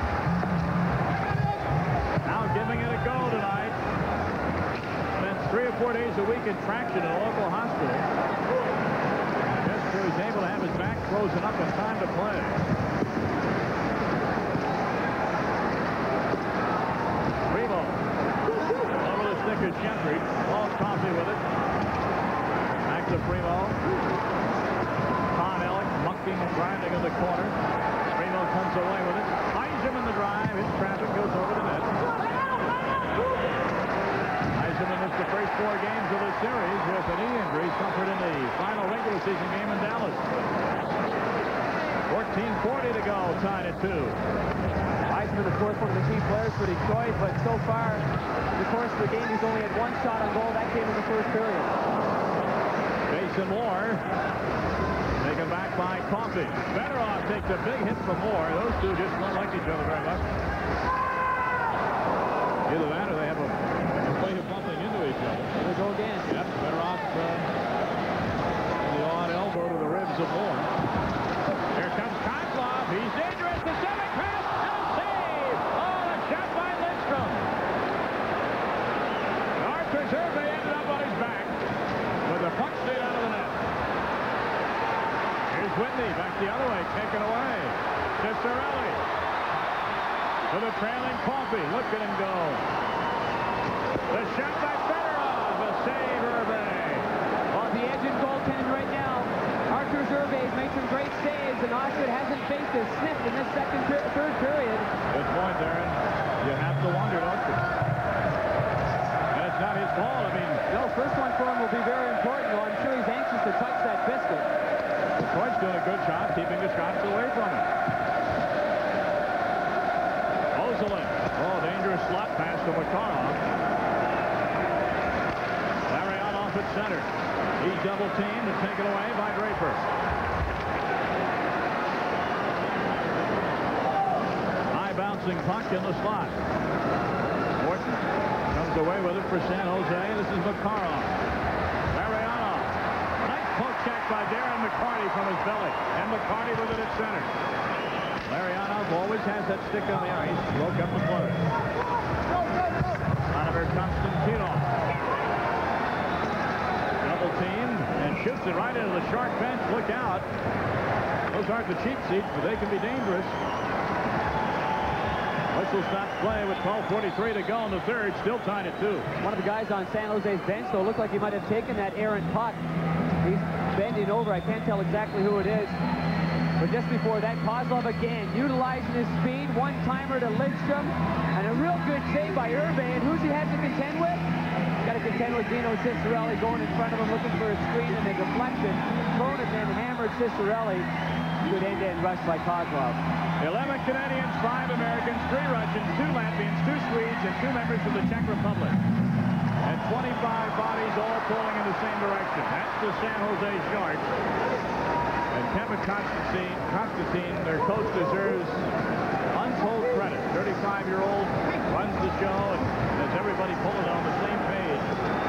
Now giving it a go tonight. Spent 3 or 4 days a week in traction in a local hospital. He's able to have his back frozen up in time to play. Primo over the stick of Gentry. Lost Coffey with it. Back to Primo. Todd Ellick mucking and grinding in the corner. Primo comes away with it. Finds him in the drive. His traffic goes over the net. Eisenman missed the first 4 games of the series with a knee injury suffered in the final regular season game in Dallas. 14:40 to go, tied at 2. Eisenman, of course, one of the key players for Detroit, but so far, in the course of the game, he's only had 1 shot on goal. That came in the first period. Jason Moore taken back by Coffey. Fedorov takes a big hit from Moore. Those two just don't like each other very much. Either that or they have a way of bumping into each other. Here we go again. Yep, Fedorov the odd elbow to the ribs of Moore. Here comes Kozlov. He's dangerous. The 7th pass and a save. Oh, a shot by Lidstrom. Arturs Irbe ended up on his back with the puck stayed out of the net. Here's Whitney back the other way, taken away. Cicerelli to the trailing Coffey. Look at him go. The shot by Fedorov. A save, Irbe. On the edge in goaltending right now. Arturs Irbe has made some great saves, and Osgood hasn't faced a sniff in this third period. Good point, Darren. You have to wonder, don't you? And it's not his fault. I mean, no, first one for him will be very important, though. I'm sure he's anxious to touch that biscuit. Detroit's doing a good job keeping the shots away from him. Oselin. Oh, dangerous slot pass to Makarov. Lariano off at center. He's double teamed and taken away by Draper. High bouncing puck in the slot. Morton comes away with it for San Jose. This is Makarov. Lariano. Nice poke check by Darren McCarty from his belly. And McCarty with it at center. Lariano always has that stick on the ice. Broke up the play. Oliver Constantino. Double teamed and shoots it right into the Shark bench. Look out. Those aren't the cheap seats, but they can be dangerous. Whistle stops play with 12:43 to go in the third. Still tied at 2. One of the guys on San Jose's bench, though, looked like he might have taken that errant puck. He's bending over. I can't tell exactly who it is. But just before that, Kozlov again utilizing his speed. One-timer to Lidstrom. And a real good save by Irbe. And who's he had to contend with? Got to contend with Dino Cicerelli going in front of him, looking for a screen and a deflection. Thrown and then hammered Cicerelli. Good end-to-end rush by Kozlov. 11 Canadians, 5 Americans, 3 Russians, 2 Latvians, 2 Swedes, and 2 members of the Czech Republic. And 25 bodies all pulling in the same direction. That's the San Jose Sharks. And Kevin Constantine, their coach, deserves untold credit. 35-year-old runs the show and has everybody pulling on the same page.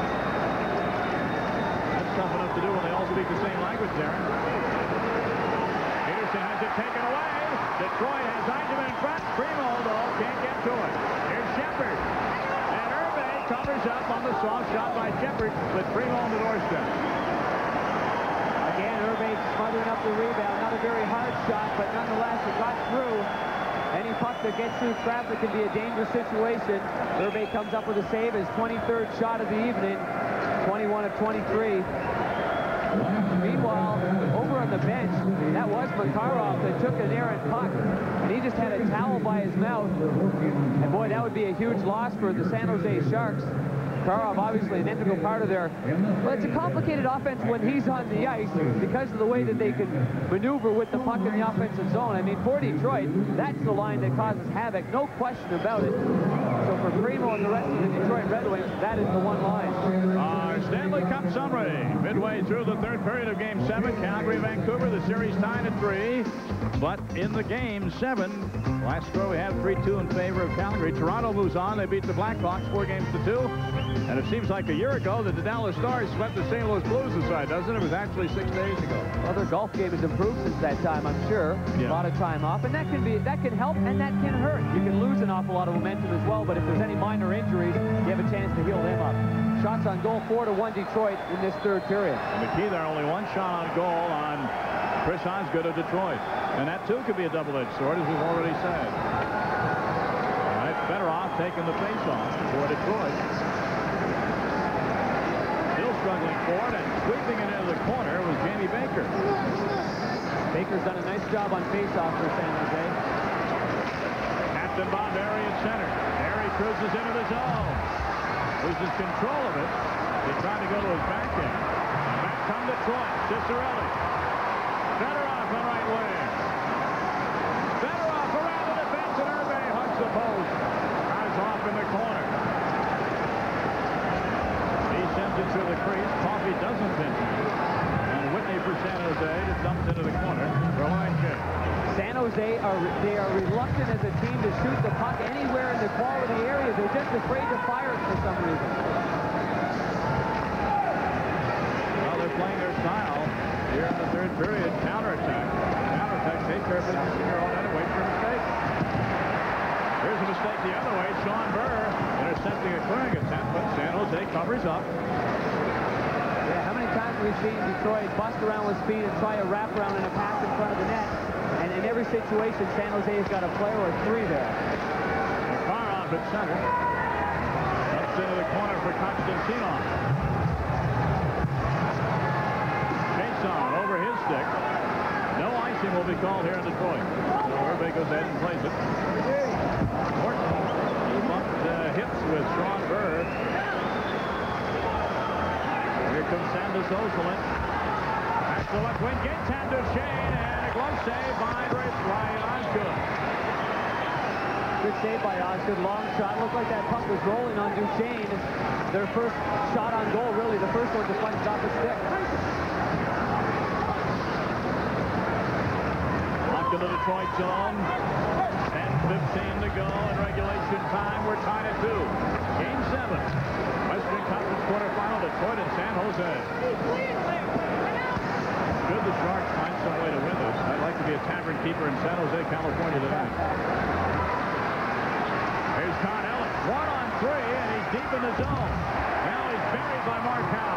That's tough enough to do when they all speak the same language, Darren. Peterson has it taken away. Detroit has Eisenman in front. Primo, though, can't get to it. Here's Shepard. And Irbe covers up on the soft shot by Shepard with Primo on the doorstep. Again, Irbe smothering up the rebound. Not a very hard shot, but nonetheless, it got through. Any puck that gets through traffic can be a dangerous situation. Irbe comes up with a save, his 23rd shot of the evening. 21 of 23. Meanwhile, over on the bench, that was Makarov that took an errant puck, and he just had a towel by his mouth. And boy, that would be a huge loss for the San Jose Sharks. Makarov, obviously an integral part of their... Well, it's a complicated offense when he's on the ice because of the way that they can maneuver with the puck in the offensive zone. I mean, for Detroit, that's the line that causes havoc, no question about it. So for Primo and the rest of the Detroit Red Wings, that is the one line. Our Stanley Cup summary. Midway through the third period of Game 7, Calgary-Vancouver, the series tied at 3. But in the Game 7, last score we have 3-2 in favor of Calgary. Toronto moves on. They beat the Blackhawks 4-2. And it seems like a year ago that the Dallas Stars swept the St. Louis Blues aside, doesn't it? It was actually 6 days ago. Well, their golf game has improved since that time, I'm sure. Yeah. A lot of time off, and that can help and that can hurt. You can lose an awful lot of momentum as well, but if there's any minor injuries, you have a chance to heal them up. Shots on goal, 4-1 Detroit in this third period. And the key there, only one shot on goal on Chris Osgood of Detroit. And that, too, could be a double-edged sword, as we've already said. All right, Fedorov taking the face-off for Detroit. Still struggling forward, and sweeping it into the corner was Jamie Baker. Baker's done a nice job on face-off for San Jose. Captain Bob Barry at center. Barry cruises into the zone. Loses control of it. He tried to go to his backhand. Back come Detroit. Cicerelli. Fedorov on right wing. Fedorov around the defense, and Irbe hugs the post. Drives off in the corner. He sends it to the crease. Coffey doesn't pinch it. And Whitney for San Jose just dumps into the corner for a line kick. San Jose are reluctant as a team to shoot the puck anywhere in the quality area. They're just afraid to fire it for some reason. Well, they're playing their style here in the third period. Counterattack. Counterattack. Take care of business in your own end and wait for a mistake. Here's a mistake the other way. Sean Burr intercepting a clearing attempt, but San Jose covers up. Yeah, how many times have we seen Detroit bust around with speed and try a wraparound and a pass in front of the net? And in every situation, San Jose has got a player or 3 there. Makarov at center. Up into the corner for Konstantinov. Jason over his stick. No icing will be called here in Detroit. So Irbe goes ahead and plays it. Morton bumped hits with Sean Burr. Here comes Sandus Ozelin. Back to left wing. Gets hand to Shane, and a glove save by Osgood. Good save by Osgood. Long shot. Looked like that puck was rolling on Duchesne. Their first shot on goal, really. The first one deflected off the stick. Locked in the Detroit zone. 10:15 to go in regulation time. We're tied at 2. Game 7. Western Conference quarterfinal, Detroit and San Jose. Should the Sharks find some way to win this, I'd like to be a tavern keeper in San Jose, California tonight. Here's Con Ellis. 1-on-3, and he's deep in the zone. Now he's buried by Markow.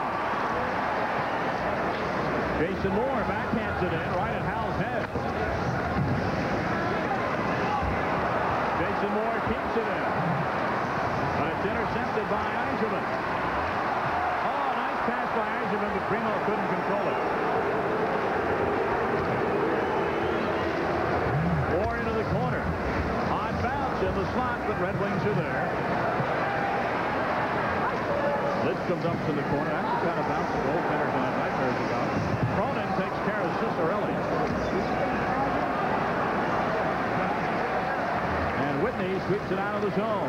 Jason Moore backhands it in right at Hal's head. Jason Moore keeps it in. But it's intercepted by Eiserman. Oh, nice pass by Eiserman, but Primo couldn't control it. Moore into the corner. Odd bounce in the slot, but Red Wings are there. Lidstrom dumps in the corner. That's the kind of bounce the goaltenders have nightmares about. Cronin takes care of Cicerelli. And Whitney sweeps it out of the zone.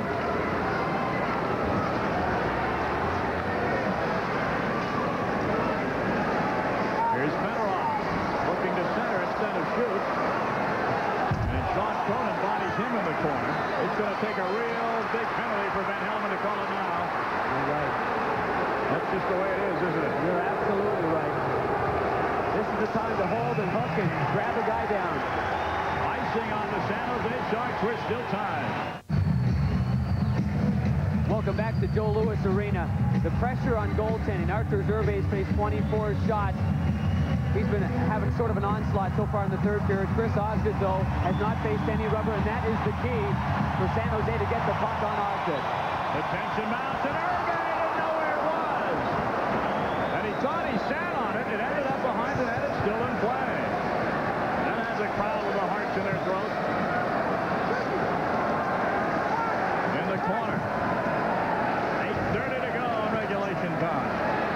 Here's Fedorov looking to center instead of shoot. And Sean Cronin bodies him in the corner. It's going to take a real big penalty for Van Helmen to call it now. You're right. That's just the way it is, isn't it? You're absolutely right. This is the time to hold and hook and grab a guy down. Icing on the San Jose Sharks. We're still tied. Welcome back to Joe Louis Arena. The pressure on goaltending. Arturs Irbe's faced 24 shots. He's been having sort of an onslaught so far in the third period. Chris Osgood, though, has not faced any rubber, and that is the key for San Jose to get the puck on Osgood. The tension mounts, and Irbe didn't know where it was. And he thought he sat on it. It ended up behind the net. It's still in play. That has a crowd with their hearts in their throats. In the corner. 8:30 to go in regulation time.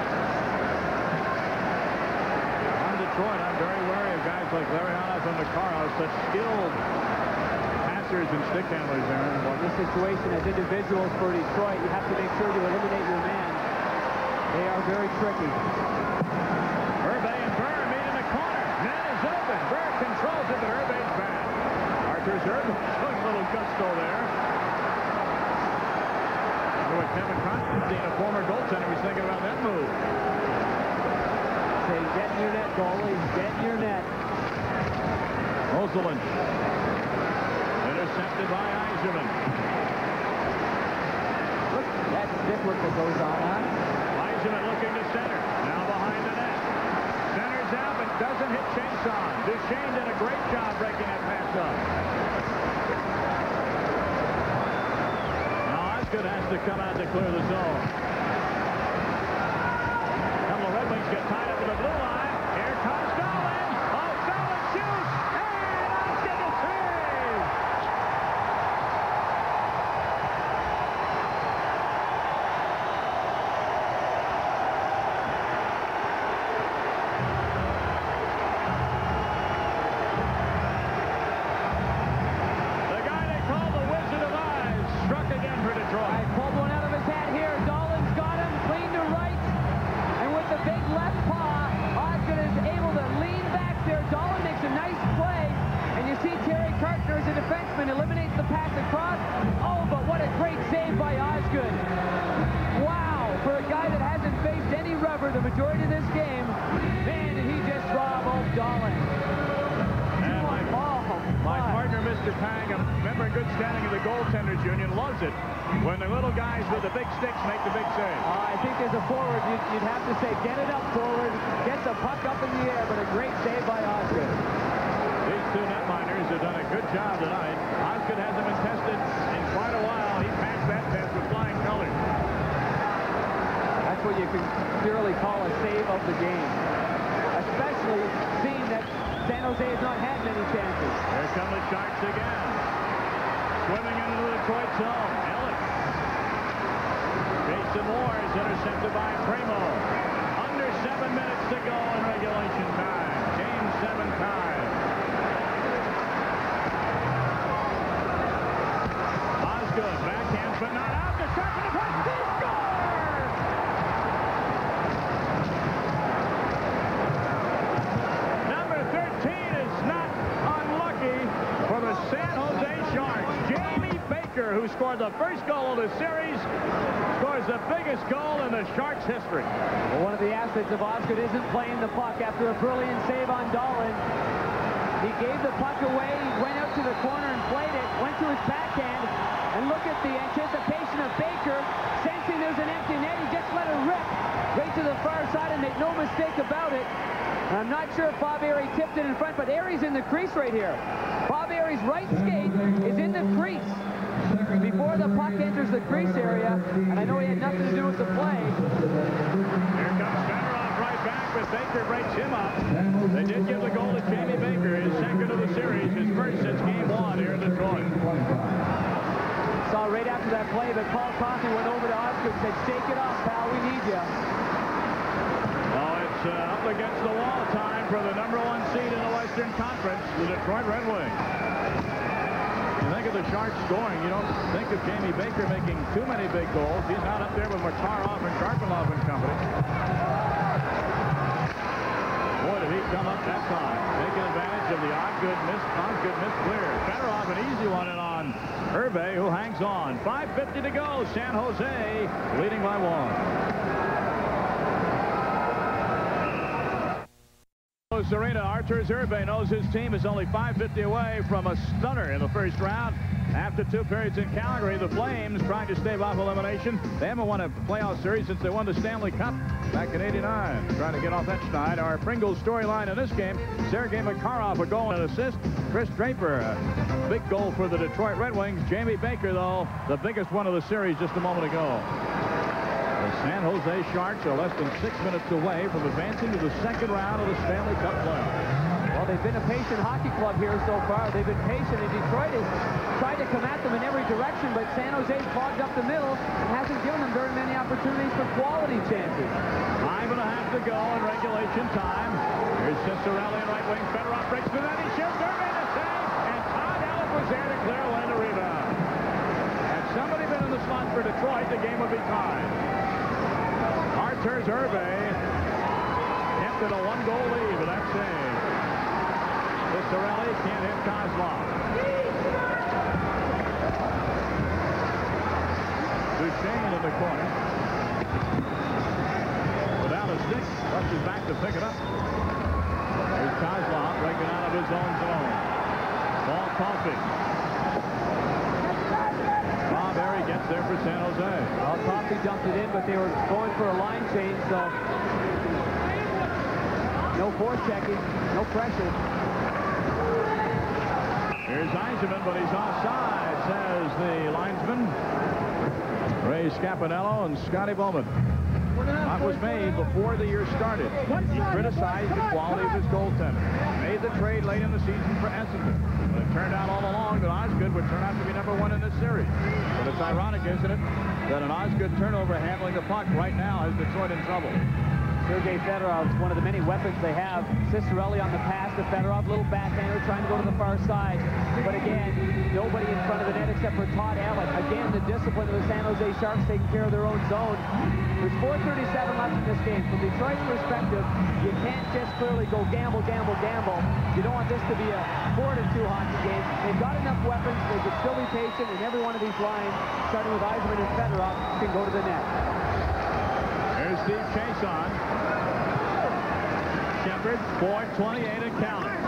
On Detroit, I'm very wary of guys like Larionov and Makarov, such skilled passers and stick handlers there. Well, in this situation, as individuals for Detroit, you have to make sure you eliminate your man. They are very tricky. Irbe and Burr meet in the corner. Net is open. Burr controls it, but Irbe's back. Arturs Irbe showing a little gusto there. What Kevin Constantine, a former goaltender, was thinking about that move. Say, get in your net, goalie. Get in your net. Rosalind. Intercepted by Eiserman. Look, that's stick work that goes on, huh? Eiserman looking to center. Now behind the net. Centers out, but doesn't hit Chainsaw. Duchesne did a great job breaking that pass up. Osgood has to come out to clear the zone. Couple of Red Wings get tied up with the blue line. Here comes Dolan. Oh, Dolan shoots. And Osgood to save. The guy they call the Wizard of Oz struck again for Detroit. Pulled one out of his hat here. Dolan's got him clean to right. And with the big left paw, Osgood is able to lean back there. Dolan makes a nice play. And you see Terry Kartner as a defenseman eliminates the pass across. Oh, but what a great save by Osgood. Wow, for a guy that hasn't faced any rubber the majority of this game. Man, did he just rob off Dolan. And my partner, Mr. Pang, a member in good standing of the Goaltenders Union, loves it when the little guys with the big sticks make the big save. I think as a forward, you'd have to say, get it up forward, get the puck up in the air, but a great save by Osgood. These two netminders have done a good job tonight. Osgood hasn't been tested in quite a while. He passed that test with flying colors. That's what you can clearly call a save of the game, especially seeing that San Jose has not had many chances. Here come the Sharks again. Swimming into the Detroit zone. Ellis. Jason Moore is intercepted by Primo. Under 7 minutes to go in regulation time. Game 7 tie. Osgood backhands, but not out. The Sharks in the puck. They score! Number 13 is not unlucky for the San Jose Sharks. Jamie Baker, who scored the first goal of the series, scores the biggest goal in the Sharks' history. Well, one of the assets of Osgood isn't playing the puck after a brilliant save on Dolan. He gave the puck away, he went out to the corner and played it, went to his backhand, and look at the anticipation of Baker, sensing there's an empty net, he just let it rip right to the far side and made no mistake about it. I'm not sure if Bob Airy tipped it in front, but Airy's in the crease right here. Bob Airy's right skate is in the crease before the puck enters the crease area, and I know he had nothing to do with the play. Here comes Fedorov right back, but Baker breaks him up. They did give the goal to Jamie Baker, his second of the series, his first since game 1 here in Detroit. Saw right after that play, but Paul Coffey went over to Osgood and said, shake it off, pal, we need you. Oh, it's up against the wall time for the #1 seed in the Western Conference, the Detroit Red Wings. You think of the Sharks scoring, you don't think of Jamie Baker making too many big goals. He's not up there with Makarov and Karpilov and company. Boy, did he come up that time, taking advantage of the Osgood miss clear. Fedorov, an easy one in on Irbe, who hangs on. 5:50 to go. San Jose leading by 1. Arena, Arturs Irbe knows his team is only 5:50 away from a stunner in the first round. After 2 periods in Calgary, the Flames trying to stave off elimination. They haven't won a playoff series since they won the Stanley Cup back in '89. Trying to get off that schneid. Our Pringles storyline in this game, Sergei Makarov, a goal and assist. Chris Draper, a big goal for the Detroit Red Wings. Jamie Baker, though, the biggest one of the series just a moment ago. The San Jose Sharks are less than 6 minutes away from advancing to the second round of the Stanley Cup playoffs. Well, they've been a patient hockey club here so far. They've been patient, and Detroit has tried to come at them in every direction, but San Jose's clogged up the middle and hasn't given them very many opportunities for quality chances. 5.5 to go in regulation time. Here's Cicerelli and right wing. Fedorov breaks through that. He shoots. Irbe to save, and Todd Ellis was there to clear away the rebound. Had somebody been in the slot for Detroit, the game would be tied. Arturs Irbe kept it a 1-goal lead with that save. Cicerelli can't hit Kozlov. Duchesne in the corner. Without a stick, rushes back to pick it up. There's Kozlov breaking out of his own zone. Ball Coffey. Bob Airy gets there for San Jose. Well, Coffey dumped it in, but they were going for a line change, so no forechecking, no pressure. Here's Eisenman, but he's offside, says the linesman. Ray Scapinello and Scotty Bowman. That was made before the year started. He criticized the quality of his goaltender. Made the trade late in the season for Essendon. But it turned out all along that Osgood would turn out to be #1 in this series. But it's ironic, isn't it, that an Osgood turnover handling the puck right now has Detroit in trouble. Sergei Fedorov is one of the many weapons they have. Cicerelli on the pass to Fedorov, little backhander trying to go to the far side. But again, nobody in front of the net except for Todd Allen. Again, the discipline of the San Jose Sharks taking care of their own zone. There's 4:37 left in this game. From Detroit's perspective, you can't just clearly go gamble, gamble, gamble. You don't want this to be a 4-2 hockey game. They've got enough weapons. They can still be patient, and every one of these lines, starting with Eisenman and Fedorov, can go to the net. Here's Steve Chason. Shepard, 4:28 and counting.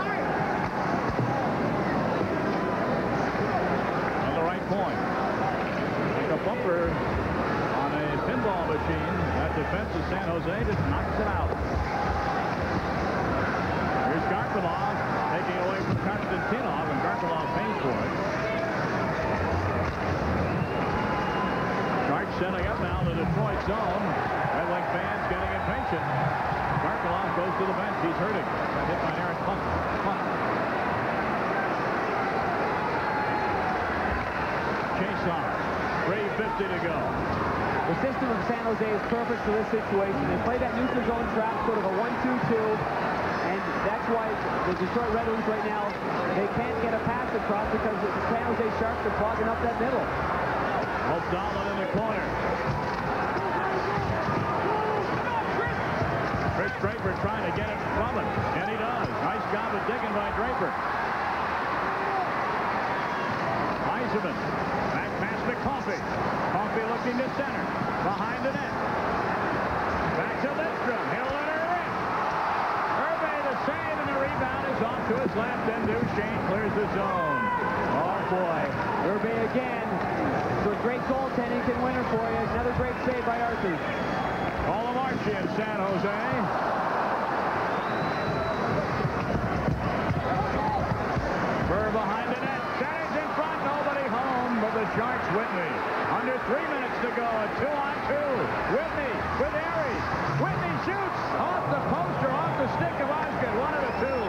On the right point. Like a bumper on a pinball machine. That defense of San Jose just knocks it out. Here's Karpilov taking away from Konstantinov, and Karpilov pays for it. Sharks setting up now the Detroit zone. Red Wing fans getting impatient. Karpilov goes to the bench. He's hurting. Got hit by Aaron Punt. Chase on. 3:50 to go. The system of San Jose is perfect for this situation. They play that neutral zone trap, sort of a 1-2-2, and that's why the Detroit Red Wings right now, they can't get a pass across because the San Jose Sharks are clogging up that middle. O'Donnell in the corner. Chris Draper trying to get it from it, and he does. Nice job of digging by Draper. Eisenman, back past McCoffey. Coffey looking to center, behind the net. Back to Lidstrom, he'll let her rip. Irbe the save, and the rebound is off to his left, and Duchesne clears the zone. Oh, boy. Irbe again. For great goaltending can win her for you. Another great save by Arturs. All of Archie in San Jose. Burr behind the net. Centers in front. Nobody home, but the Sharks, Whitney. Under 3 minutes to go. A 2-on-2. Whitney with Aries. Whitney shoots off the post or off the stick of Osgood. One of the two.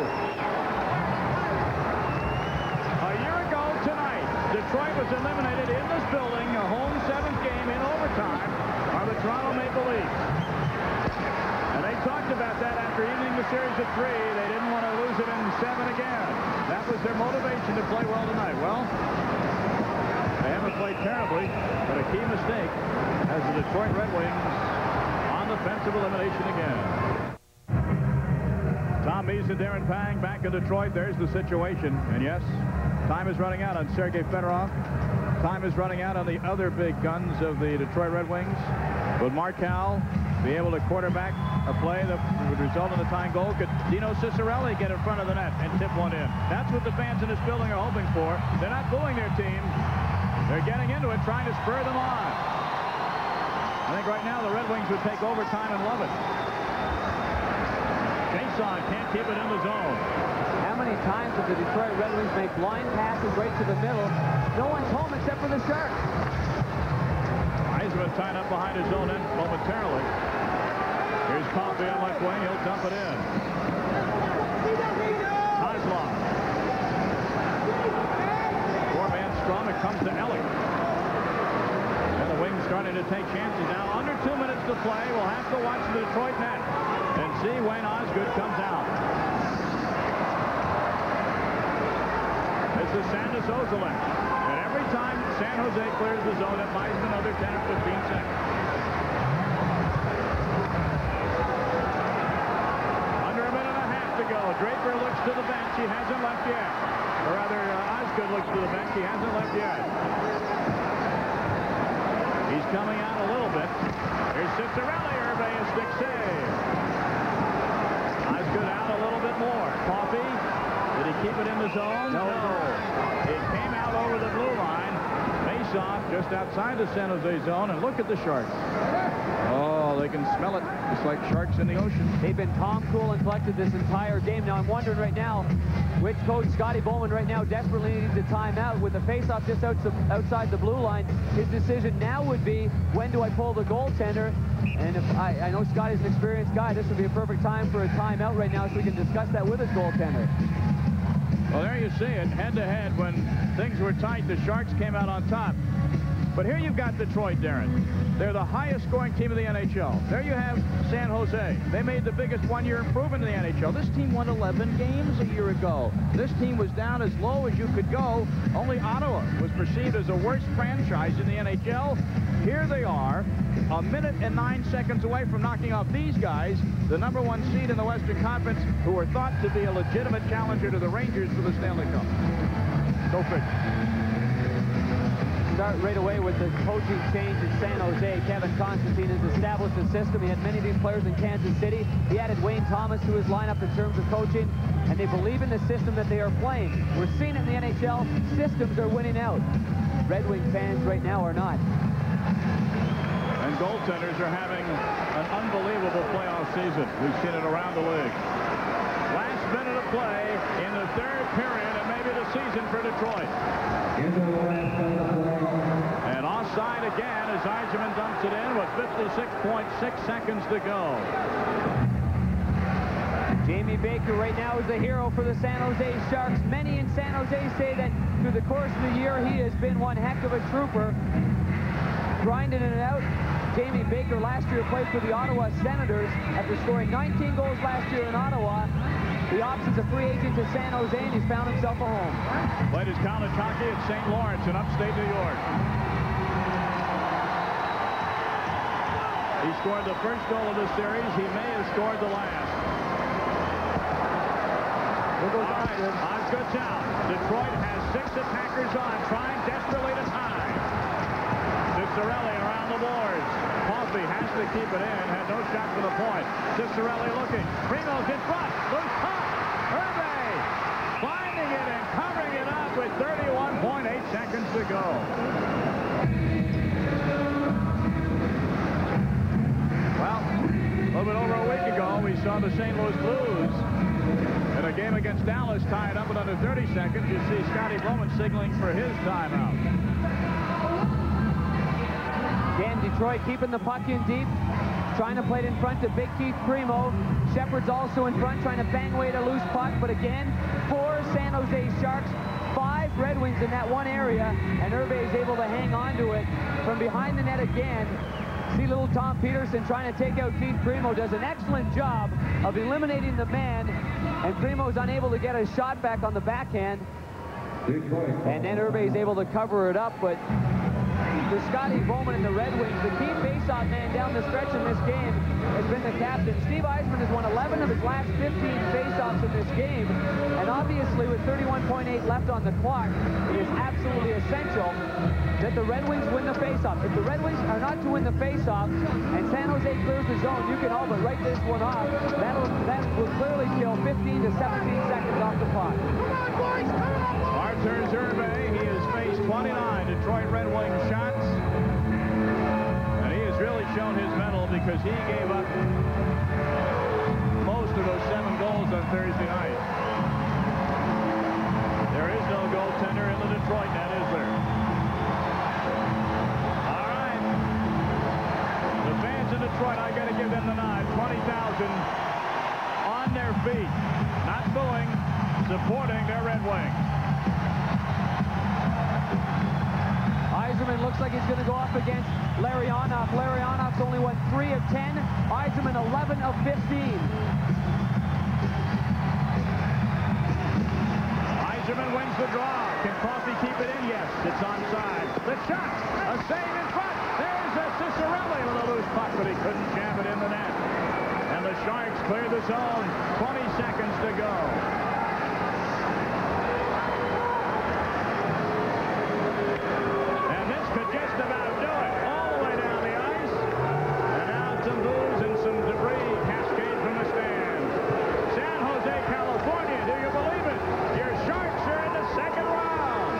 A year ago tonight, Detroit was eliminated in this building, a home 7th game in overtime, by the Toronto Maple Leafs. And they talked about that after ending the series at 3. They didn't want to lose it in 7 again. That was their motivation to play well tonight. Well, they haven't played terribly, but a key mistake has the Detroit Red Wings on the fence of elimination again. Tom Mees and Darren Pang back in Detroit. There's the situation. And yes, time is running out on Sergei Fedorov. Time is running out on the other big guns of the Detroit Red Wings. Would Markal be able to quarterback a play that would result in a tying goal? Could Dino Cicerelli get in front of the net and tip one in? That's what the fans in this building are hoping for. They're not booing their team. They're getting into it, trying to spur them on. I think right now the Red Wings would take overtime and love it. Jason can't keep it in the zone. How many times have the Detroit Red Wings make blind passes right to the middle? No one's home except for the Sharks. Eisman tied up behind his own end momentarily. Here's Coffey on left wing. He'll dump it in. Kozlov. Four-man scrum. It comes to Elliott. And the Wings starting to take chances now. Under 2 minutes to play. We'll have to watch the Detroit net and see when Osgood comes out. This is Sandus Ozolek. And every time San Jose clears the zone, it buys another 10 or 15 seconds. Under a minute and a half to go. Draper looks to the bench. He hasn't left yet. Or rather, Osgood looks to the bench. He hasn't left yet. He's coming out a little bit. Here's Cicerelli. Irbe, a stick save. Osgood out a little bit more. Coffey. Did he keep it in the zone? No. It came out over the blue line. Face-off just outside the San Jose zone. And look at the Sharks. Oh, they can smell it. Just like sharks in the ocean. They've been calm, cool, and collected this entire game. Now, I'm wondering right now, which coach, Scotty Bowman, right now desperately needs a timeout. With the face-off just outside the blue line, his decision now would be, when do I pull the goaltender? And if I know Scotty's an experienced guy, this would be a perfect time for a timeout right now so we can discuss that with his goaltender. Well, there you see it, head-to-head. When things were tight, the Sharks came out on top. But here you've got Detroit, Darren. They're the highest-scoring team of the NHL. There you have San Jose. They made the biggest one-year improvement in the NHL. This team won 11 games a year ago. This team was down as low as you could go. Only Ottawa was perceived as the worst franchise in the NHL. Here they are, a minute and 9 seconds away from knocking off these guys, the #1 seed in the Western Conference, who are thought to be a legitimate challenger to the Rangers for the Stanley Cup. Go figure. Start right away with the coaching change in San Jose. Kevin Constantine has established a system. He had many of these players in Kansas City. He added Wayne Thomas to his lineup in terms of coaching, and they believe in the system that they are playing. We're seeing it in the NHL. Systems are winning out. Red Wing fans right now are not. And goaltenders are having an unbelievable playoff season. We've seen it around the league. Last minute of play in the third period, and maybe the season for Detroit. And offside again as Yzerman dumps it in with 56.6 seconds to go. Jamie Baker right now is the hero for the San Jose Sharks. Many in San Jose say that through the course of the year, he has been one heck of a trooper, grinding it out. Jamie Baker last year played for the Ottawa Senators. After scoring 19 goals last year in Ottawa, the option's a free agent to San Jose, and he's found himself a home. Played his college hockey at St. Lawrence in upstate New York. He scored the first goal of the series. He may have scored the last. Osgood's out. Detroit has 6 attackers on, trying desperately to tie. Cicerelli around the boards. Coffey has to keep it in. Had no shot for the point. Cicerelli looking. Primo's in front. Loose puck. Irbe finding it and covering it up with 31.8 seconds to go. Well, a little bit over a week ago, we saw the St. Louis Blues in a game against Dallas tied up in under 30 seconds. You see Scotty Bowman signaling for his timeout. Again, Detroit keeping the puck in deep, trying to play it in front to Big Keith Primo. Shepard's also in front, trying to bang away at a loose puck. But again, 4 San Jose Sharks, 5 Red Wings in that one area, and Irbe is able to hang on to it from behind the net again. See little Tom Peterson trying to take out Keith Primo. Does an excellent job of eliminating the man, and Primo's unable to get a shot back on the backhand. And then Irbe is able to cover it up, but for Scotty Bowman and the Red Wings, the key face-off man down the stretch in this game has been the captain. Steve Yzerman has won 11 of his last 15 face-offs in this game, and obviously with 31.8 left on the clock, it is absolutely essential that the Red Wings win the face-off. If the Red Wings are not to win the face-off and San Jose clears the zone, you can all but write this one off. That will clearly kill 15 to 17 seconds off the clock. Arturs Irbe, he has faced 29 Detroit Red Wings shots, and he has really shown his mettle because he gave up most of those 7 goals on Thursday night. There is no goaltender in the Detroit net, is there? All right. The fans in Detroit, I got to give them the nod. 20,000 on their feet, not booing, supporting their Red Wings. Yzerman looks like he's going to go up against Larionov. Larionov's only won 3 of 10. Yzerman 11 of 15. Yzerman wins the draw. Can Coffey keep it in? Yes, it's onside. The shot, a save in front. There's a Cicerelli with a loose puck, but he couldn't jam it in the net. And the Sharks clear the zone. 20 seconds to go. Just about do it. All the way down the ice. And now some booze and some debris cascade from the stands. San Jose, California. Do you believe it? Your Sharks are in the second round.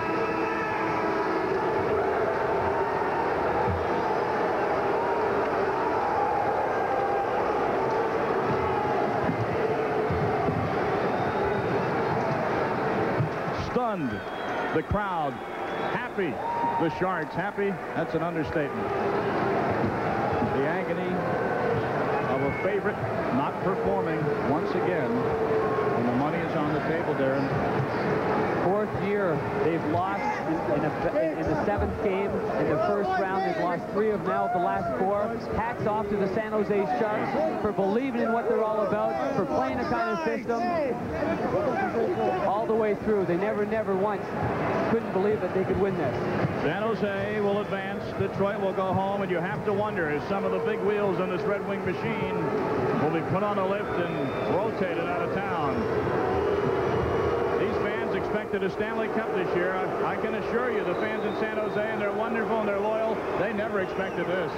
Stunned. The crowd happy. The Sharks happy? That's an understatement. The agony of a favorite not performing once again when the money is on the table, Darren. 4th year they've lost in the 7th game. In the first round, they've lost 3 of now the last 4. Hats off to the San Jose Sharks for believing in what they're all about, for playing a kind of system all the way through. They never once couldn't believe that they could win this. San Jose will advance. Detroit will go home, and you have to wonder if some of the big wheels on this Red Wing machine will be put on a lift and rotated out of town. These fans expected a Stanley Cup this year. I can assure you, the fans in San Jose, and they're wonderful and they're loyal, they never expected this.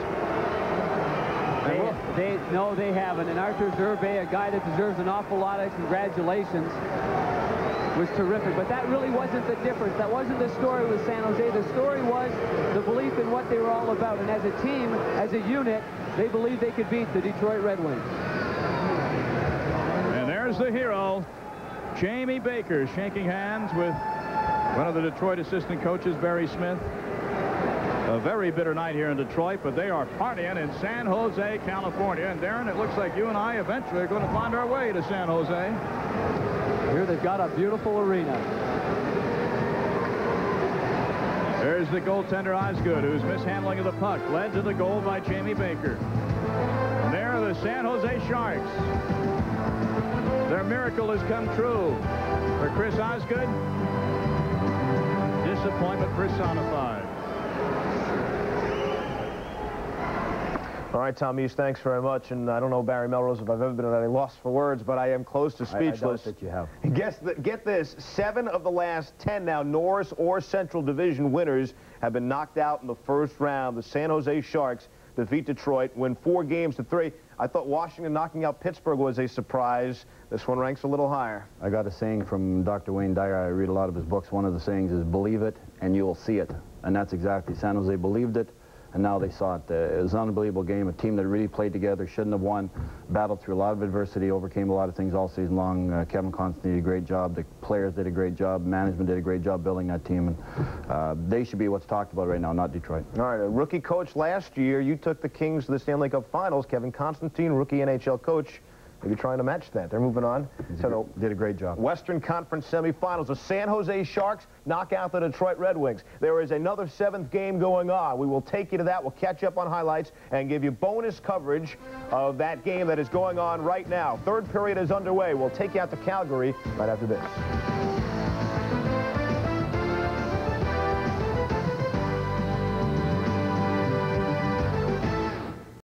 No, they haven't. And Arturs Irbe, a guy that deserves an awful lot of congratulations, was terrific. But that really wasn't the difference. That wasn't the story with San Jose. The story was the belief in what they were all about. And as a team, as a unit, they believed they could beat the Detroit Red Wings. And there's the hero, Jamie Baker, shaking hands with one of the Detroit assistant coaches, Barry Smith. A very bitter night here in Detroit, but they are partying in San Jose, California. And Darren, it looks like you and I eventually are going to find our way to San Jose. Here they've got a beautiful arena. There's the goaltender Osgood, whose mishandling of the puck led to the goal by Jamie Baker. And there are the San Jose Sharks. Their miracle has come true. For Chris Osgood, disappointment personified. All right, Tom East, thanks very much. And I don't know, Barry Melrose, if I've ever been at a loss for words, but I am close to speechless. I doubt that you have. Get this, 7 of the last 10 now Norris or Central Division winners have been knocked out in the first round. The San Jose Sharks defeat Detroit, win 4 games to 3. I thought Washington knocking out Pittsburgh was a surprise. This one ranks a little higher. I got a saying from Dr. Wayne Dyer. I read a lot of his books. One of the sayings is, believe it and you will see it. And that's exactly. San Jose believed it, and now they saw it. It was an unbelievable game, a team that really played together, shouldn't have won, battled through a lot of adversity, overcame a lot of things all season long. Kevin Constantine did a great job. The players did a great job. Management did a great job building that team. And they should be what's talked about right now, not Detroit. All right, a rookie coach last year. You took the Kings to the Stanley Cup Finals. Kevin Constantine, rookie NHL coach. Maybe trying to match that. They're moving on. So did a great job. Western Conference semifinals. The San Jose Sharks knock out the Detroit Red Wings. There is another 7th game going on. We will take you to that. We'll catch up on highlights and give you bonus coverage of that game that is going on right now. 3rd period is underway. We'll take you out to Calgary right after this.